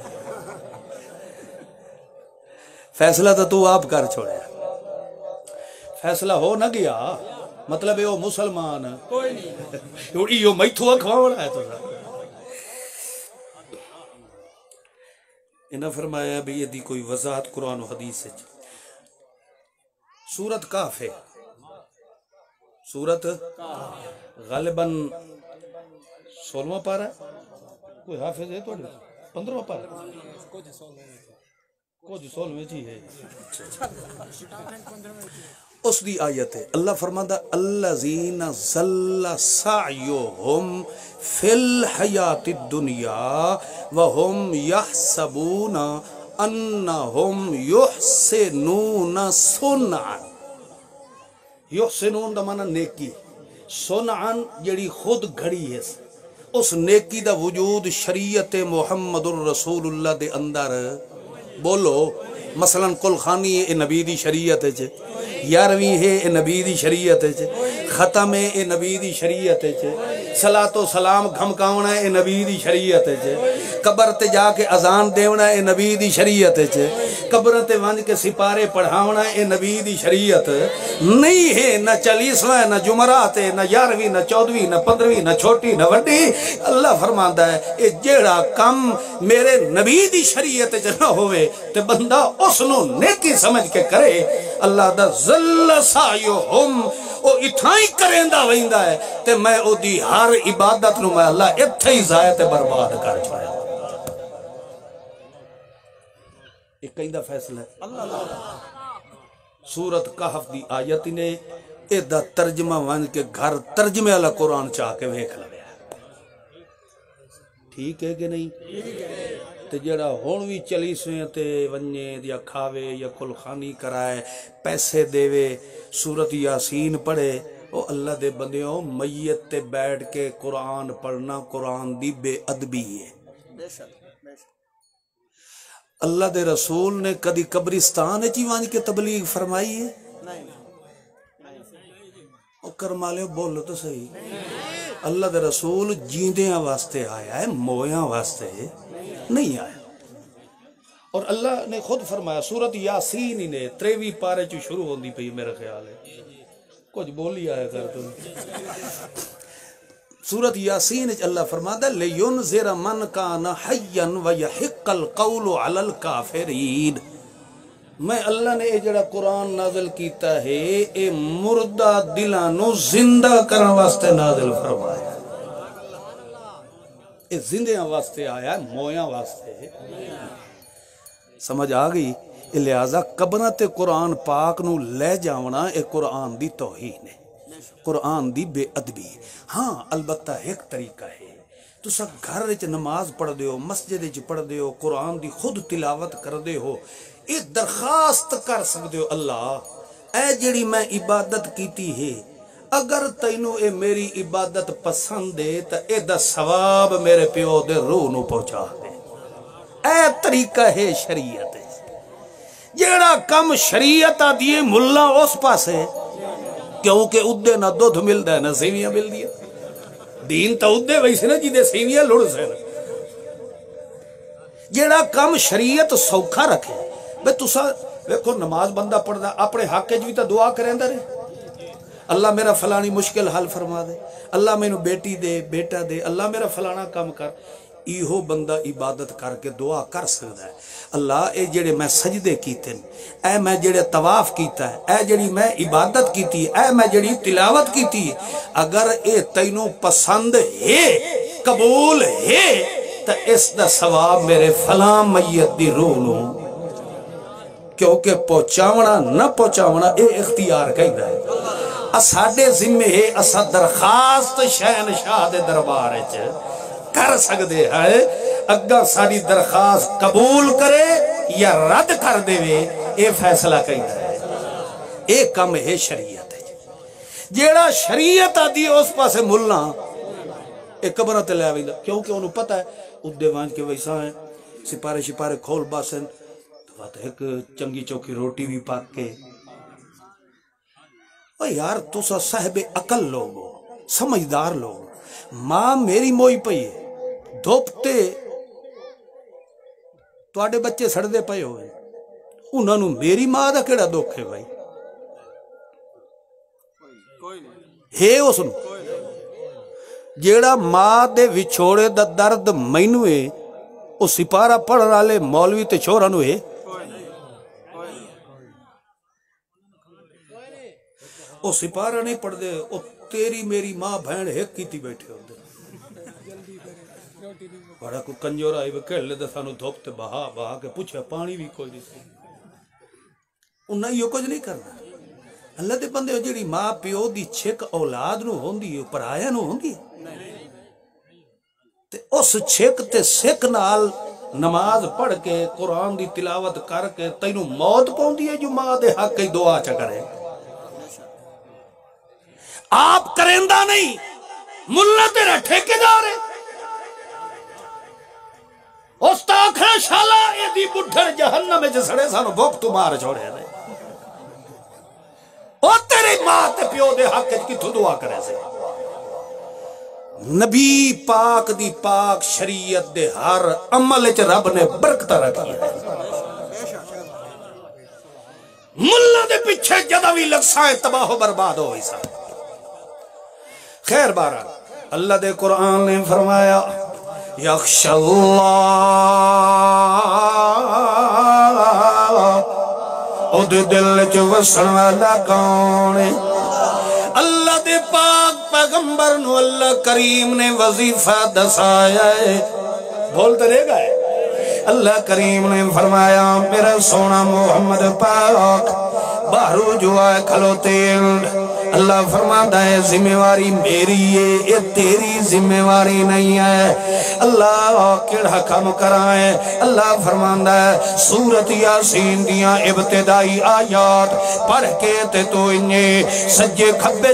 فیصلہ تو آپ کر چھوڑیا، فیصلہ ہو نہ گیا مطلب وہ مسلمان کوئی نہیں، یہ میتھو کھوانا ہے تو انہاں فرمایا بھی یہ دی کوئی وضاحت قرآن و حدیث ہے. سورت کاف ہے، سورت غالباً 16واں پارہ ہے، کوئی حافظ ہے تو 15واں پارہ، کچھ 16ویں جی ہے. اس دی آیت ہے، اللہ فرماتا الذین ضل سعیہم فی الحیات الدنیا وہم یحسبون انہم یحسنون صنعا. یحسنون دا معنی نیکی، صنعا جڑی خود گھڑی ہے، اس نیکی دا وجود شریعت محمد الرسول اللہ دے اندر بولو. مثلا کل خانی اے نبی دی شریعت ہے، 11ویں ہے اے نبی دی شریعت ہے، ختم ہے اے نبی دی شریعت ہے، صلاۃ و سلام گھمکاونا اے نبی دی شریعت ہے، قبر تے جا کے اذان دیونا اے نبی دی شریعت ہے، قبر تے ونج کے سپارے پڑھاونا اے نبی دی شریعت نہیں ہے. نہ 40واں نہ جمعرات نہ 11ویں نہ 14ویں نہ 15ویں نہ چھوٹی نہ وڈی. اللہ فرماندا ہے اے جیڑا کم میرے نبی دی شریعت چ نہ ہوئے تے بندہ اس نو نیکی سمجھ کے کرے. اللہ دا ذل سعیہم او اتھائی کریندا ویندا ہے تے میں او دی ہر عبادت نو میں اللہ اتھے ہی ضائع تے برباد کر چھوڑیا. ایک کہندا فیصلہ ہے اللہ. سورت کہف دی آیت نے اے دا ترجمہ ون کے گھر ترجمے والا قرآن چاہ کے ویکھ لیا. ٹھیک ہے کہ نہیں؟ تے جڑا ہون وی 40ویں تے ونجے یا کھاوے یا کل خانی کرائے، پیسے دیوے، سورت یاسین پڑھے، او اللہ دے بندیوں میت تے بیٹھ کے قرآن پڑھنا قرآن دی بے ادبی ہے. اللہ دے رسول نے کدی قبرستان چی وانج کے تبلیغ فرمائی ہے؟ او کرمالے بولو تو صحیح. اللہ دے رسول جیندیاں واسطے آیا ہے، مویاں واسطے نہیں آیا. اور اللہ نے خود فرمایا سورت یاسین ہی نے 23ویں پارے چو شروع ہوندی پئی میرا خیال ہے، کچھ بولی آیا کر تو. سورت یاسین اللہ فرماتا لِيُنذِرَ مَنْ كَانَ حَيًّا وَيَحِقَّ الْقَوْلُ عَلَى الْكَافِرِينَ. میں اللہ نے اے جڑا قرآن نازل کیتا ہے اے مردہ دلانو زندہ کرن واسطے نازل فرمایا. اے زندیاں واسطے آیا ہے، مویاں واسطے. سمجھ آ گئی؟ لہذا قبرہ تے قرآن پاک نو لے جاونا اے قرآن دی توہین ہے، قرآن دی بے ادبی. ہاں البتہ ایک طریقہ ہے، تسا گھر وچ نماز پڑھ دے ہو، مسجد وچ پڑھ دے ہو، قرآن دی خود تلاوت کر دے ہو، ایک درخواست کر سکتے ہو اللہ اے جڑی میں عبادت کیتی ہے اگر تینوں اے میری عبادت پسند ہے تو اے دا ثواب میرے پیو دے روح نو پہنچا دے. اے طریقہ ہے شریعت. جیڑا کم شریعت دیئے ملا اس پاس ہے کیونکہ ادھے نہ دودھ مل دے نہ سیویاں مل دیا. دین تا ادھے ویسے نا جی دے سیویاں لڑ سے نا. جیڑا کم شریعت سوکھا رکھے بے تسا ویکھو نماز بندہ پڑھ دا اپنے حق جو تا دعا کریں دا رہے اللہ میرا فلانی مشکل حل فرما دے، اللہ میں بیٹی دے بیٹا دے، اللہ میرا فلانا کام کر. ایہو بندہ عبادت کر کے دعا کر سکتا ہے اللہ اے جڑے میں سجدے کیتے ہیں، اے میں جڑے طواف کیتا ہے، اے جڑی میں عبادت کیتی ہے، اے میں جڑی تلاوت کیتی ہے، اگر اے تینوں پسند ہے قبول ہے تو اس دا ثواب میرے فلاں میت دی روح نو کیونکہ پہنچاونا نہ پہنچاونا اے اختیار کہتا ہے. اساڈے ذمہ ہے اسا درخواست شہنشاہ دے دربار وچ کر سکتے ہیں اگا ساری درخواست قبول کرے یا رد کر دے اے فیصلہ کہیں ہے اے کم ہے شریعت ہے جیڑا شریعت آدھی اس پاسے ملنا ایک قبرہ تے لے آویں کیونکہ انہوں پتہ ہے ادھے وانج کے ویسا ہیں سپارے شپارے کھول باسن تو بات ایک چنگی چوکی روٹی بھی پاک کے اور یار تو سا صاحب عقل لوگو سمجھدار لوگ ماں میری موئی پئی ہے دھوپتے تو آڑے بچے سڑ دے پئے ہوئے انہوں نے میری ماں دا کیڑا دکھ ہے بھائی ہے اس نو جیڑا ماں دے وچھوڑے دا درد مینو ہے او سپارہ پڑھ رالے مولوی تے چھوڑا نو ہے او سپارہ نہیں پڑھ دے او تیری میری ماں بہن ایک کیتی بیٹھے ہو دے بڑا کو کنجور آئی وہ کہہ لے دے سانو دھوپتے بہا کے پوچھے پانی بھی کوئی نہیں سی انہاں یہ کچھ نہیں کرنا اللہ دے بندے ہو جیڑی ماں پیو دی چھک اولاد نو ہوندی ہے پرایا نو ہوندی ہے تے اس چھک تے سکھ نال نماز پڑھ کے قرآن دی تلاوت کر کے تینوں موت پوندی ہے جو ماں دے حق کی دعا چا کرے آپ کرندہ نہیں ملہ تیرا ٹھیکے دار ہے اس تاکھر شالا یہ دی بڑھر جہنم میں جسڑے سانو بھوک تو مار چھوڑے دے او تیری ماں تے پیو دے حق کی تو دعا کرے سے نبی پاک دی پاک شریعت دے ہر عمل چ رب نے برکت رکھی ہے ملہ دے پیچھے جدوی لفظائیں تباہ و برباد ہوئی سا خیر بارہ اللہ دے قرآن نے فرمایا یخش اللہ او دے دل چ وسن والا کون ہے اللہ دے پاک پیغمبر نو اللہ کریم نے وظیفہ دسایا ہے بولتے رہے گئے اللہ کریم نے فرمایا میرا سونا محمد پاک باہرو جو آئے کھلوتے اللہ فرماتا ہے ذمہ واری میری ہے یہ تیری ذمہ واری نہیں ہے اللہ کیڑا کم کرائے اللہ فرماتا ہے سورت یاسین دیاں ابتدائی آیات پڑھ کے تے تو انہیں سجے کھبے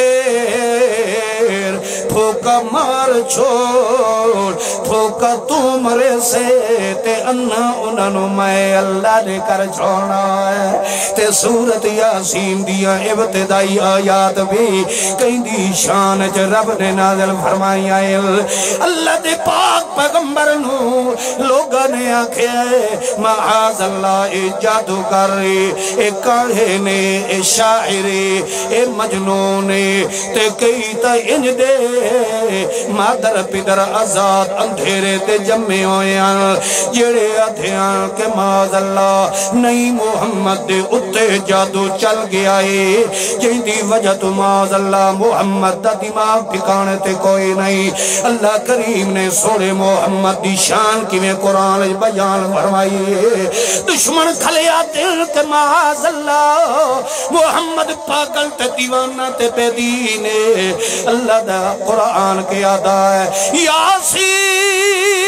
چفیر پھوکا مار چھوڑ پھوکا تو مرے سے تے انہا انہوں میں اللہ نے کر چھوڑنا ہے تے سورت یاسین دیاں ابتدائی آیات بھی کہیں دی شان چ رب نے نازل فرمائی آئے اللہ دے پاک پیغمبر نو لوگا نے آکھے معاذ اللہ اے جادوگر اے کاڑھے نے اے شاعر اے مجنون تے کئی تا انج دے مادر پدر آزاد اندھیرے تے جمعے ہوئے جڑے ادھیاں کہ معاذ اللہ نہیں محمد دے اتے جادو چل گیا ہے جن دی وجہ تو معاذ اللہ محمد دا دماغ ٹھکانے تے کوئی نہیں اللہ کریم نے سوڑے محمد دی شان کی میں قرآن بیان فرمائی ہے دشمن کھلیا دل کے معاذ اللہ محمد پاگل تے دیوانہ تے پہ دینے اللہ دا قرآن کے آدھا ہے یاسین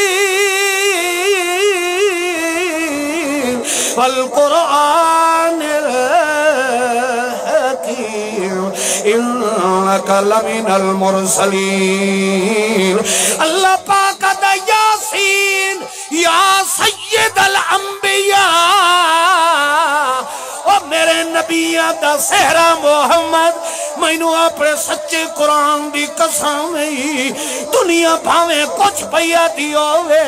والقرآن انکا لمن المرسلین اللہ پاک دا یاسین یا سید الانبیاء اور میرے نبیہ دا سہرہ محمد مینو اپنے سچے قرآن دی قسم دنیا بھاویں کچھ پیا دیوے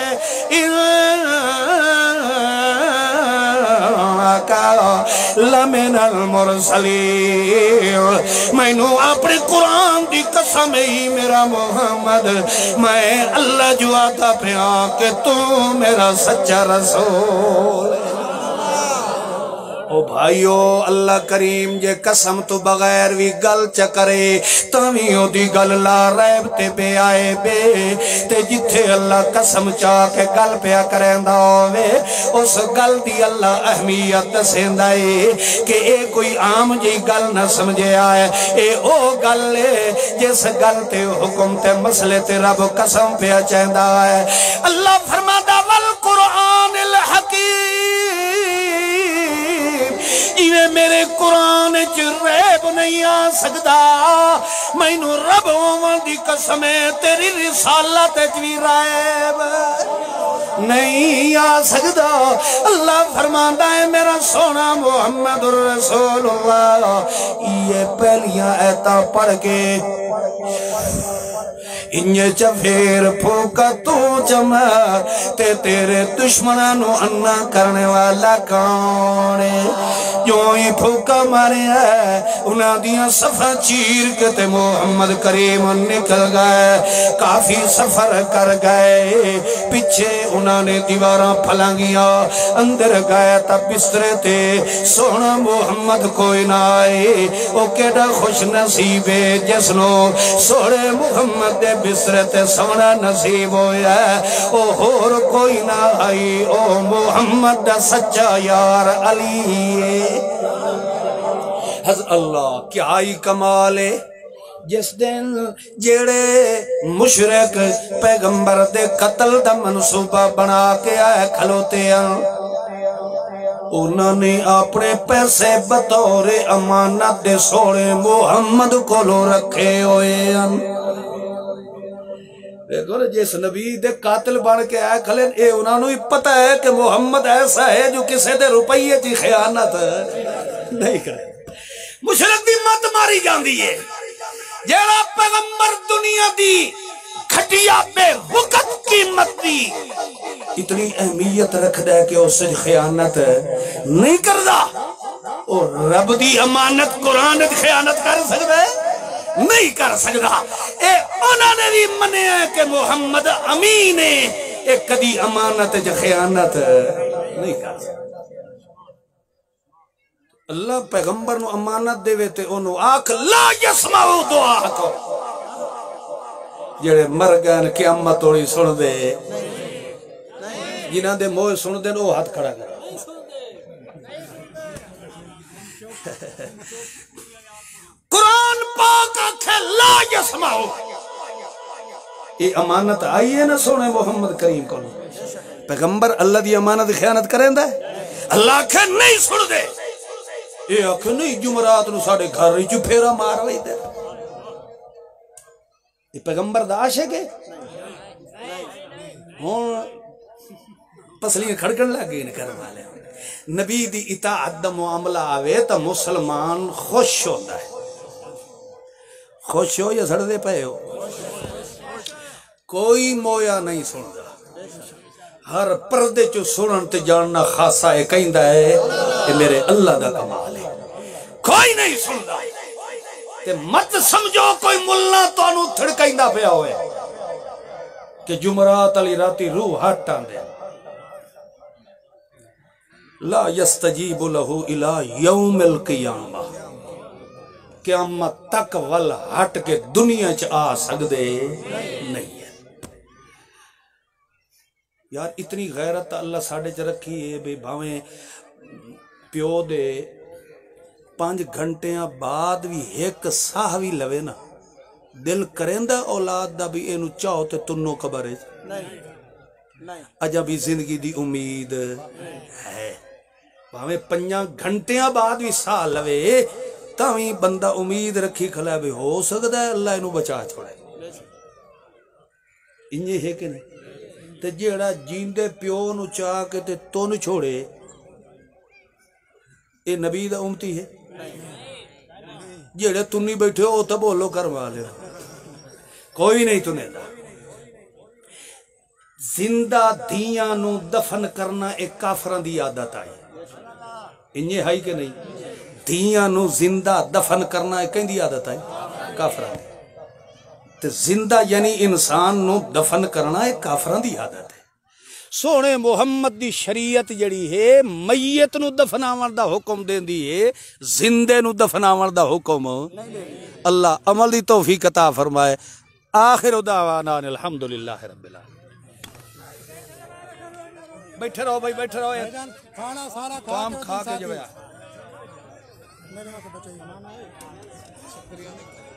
لمن المرسلین مینو اپنے قرآن دی قسم میرا محمد میں اللہ جو آتا پیا کہ تو میرا سچا رسول او بھائیو اللہ کریم جے قسم تو بغیر بھی گل چکرے تاویوں دی گل لا ریب تے بے آئے بے تے جتھے اللہ قسم چاہ کے گل پیا کریندا ہوئے اس گل دی اللہ اہمیت دسیندائے کہ اے کوئی عام جی گل نہ سمجھے آئے اے او گل لے جس گل تے حکم تے مسئلے تے رب قسم پیا چاہندا ہے اللہ فرماتا والقرآن الحکیم جیوے میرے قرآن چ ریب نہیں آ سکدا مینوں رب ہوون دی قسم تیری رسالت وچ وی ریب نہیں آ سکدا اللہ فرماندا ہے میرا سونا محمد رسول اللہ یہ پہلیاں ایتاں پڑھ کے انجے چفیر پھوکا تو جمع تے تیرے دشمنانو انا کرنے والا کون ہے جو ہی پھوکا مارے ہے انہاں دیاں صفحہ چیر کے تے محمد کریم نکل گئے کافی سفر کر گئے پچھے انہاں نے دیواراں پھلانگیاں اندر گئے تا بسترے تے سونا محمد کوئی نہ آئے او کیڑا خوش نصیب ہے جسنو سوڑے محمد دے بسرے تے سونا نصیب ہویا او ہور کوئی نہ آئی او محمد دا سچا یار علی حضرت اللہ کیا آئی کمال ہے جس دن جیڑے مشرک پیغمبر دے قتل دا منصوبہ بنا کے آئے کھلوتے ہیں انہوں نے اپنے پیسے بطور امانت دے سوڑے محمد کو لو رکھے ہوئے ہیں دیکھو جس نبی دے قاتل بن کے آئے کھلے اے انہوں نے پتہ ہے کہ محمد ایسا ہے جو کسے دے روپیے کی خیانت نہیں کرے مشرک دی مت ماری جاندی ہے جیڑا پیغمبر دنیا دی کھٹیا بے وقت قیمت دی اتنی اہمیت رکھ دے کہ اس سے خیانت نہیں کردہ اور رب دی امانت قرآن دی خیانت کر سکتا ہے نہیں کر سکتا اے انہوں نے بھی منع ہے کہ محمد امین ہے اے کدی امانت جو خیانت نہیں کر سکتا اللہ پیغمبر نو امانت دے وے تے انہوں آکھ لا یسمعو دعا کو جڑے مر گئے قیامت توڑی سن دے جنہاں دے موہ سن دے وہ ہاتھ کھڑا کر قرآن پاک آکھے لا یسمعو یہ امانت آئی ہے نا سونے محمد کریم کو پیغمبر اللہ دی امانت خیانت کریں دے اللہ آکھے نہیں سن دے یہ آکھے نہیں جمعرات نو ساڑے گھر رہی چو پھیرا مار رہی دے یہ پیغمبر دا عاشق ہے پسلیاں کھڑکڑ لگے ان کرنے والے نبی دی اطاعت دا معاملہ آوے تا مسلمان خوش ہوتا ہے خوش ہو یا سڑ دے پہ ہو کوئی مویا نہیں سن دا ہر پردے چو سنن تے جاننا خاصا ہے کہیں دا ہے کہ میرے اللہ دا کمال ہے کوئی نہیں سن دا تے مت سمجھو کوئی ملنا تو انو تھڑکیں دا پہ ہوئے کہ جمعرات علی راتی روح ہٹان دے لا یستجیب لہو الى یوم القیامہ قیامت تک ول ہٹ کے دنیا چ آ سکدے نہیں ہے یار اتنی غیرت اللہ ساڑھے چ رکھی ہے بے بھاویں پیو دے 5 گھنٹیاں بعد بھی ایک ساہ بھی لوے نا دل کریندا اولاد دا بھی اینو چاہو تے تنو قبر ہے اجا بھی زندگی دی امید ہے بھاویں 5 گھنٹیاں بعد بھی ساہ لوے تاویں بندہ امید رکھی کھلا بھی ہو سکتا ہے اللہ انہوں بچا چھوڑے انجھے ہے کہ نہیں تے جیڑا جیندے پیو نو چاہ کے تے تو نو چھوڑے اے نبی دا امتی ہے جیڑے تنی بیٹھے ہو تا بولو کروا لے کوئی نہیں تنے دا زندہ دیاں نو دفن کرنا ایک کافران دی عادت آئی انجھے ہے کہ نہیں دیاں نو زندہ دفن کرنا ایک کہیں دی عادت آئی کافران دی تے زندہ یعنی انسان نو دفن کرنا ایک کافران دی عادت ہے سونے محمد دی شریعت جڑی ہے میت نو دفناون دا حکم دیندی ہے، زندے نو دفناون دا حکم اللہ عمل دی توفیق عطا فرمائے۔ آخر دعوانا الحمدللہ رب العالمین۔ بیٹھے رہو بھائی، بیٹھے رہو، کھانا سارا کام کھا کے جو ہے۔ شکریہ۔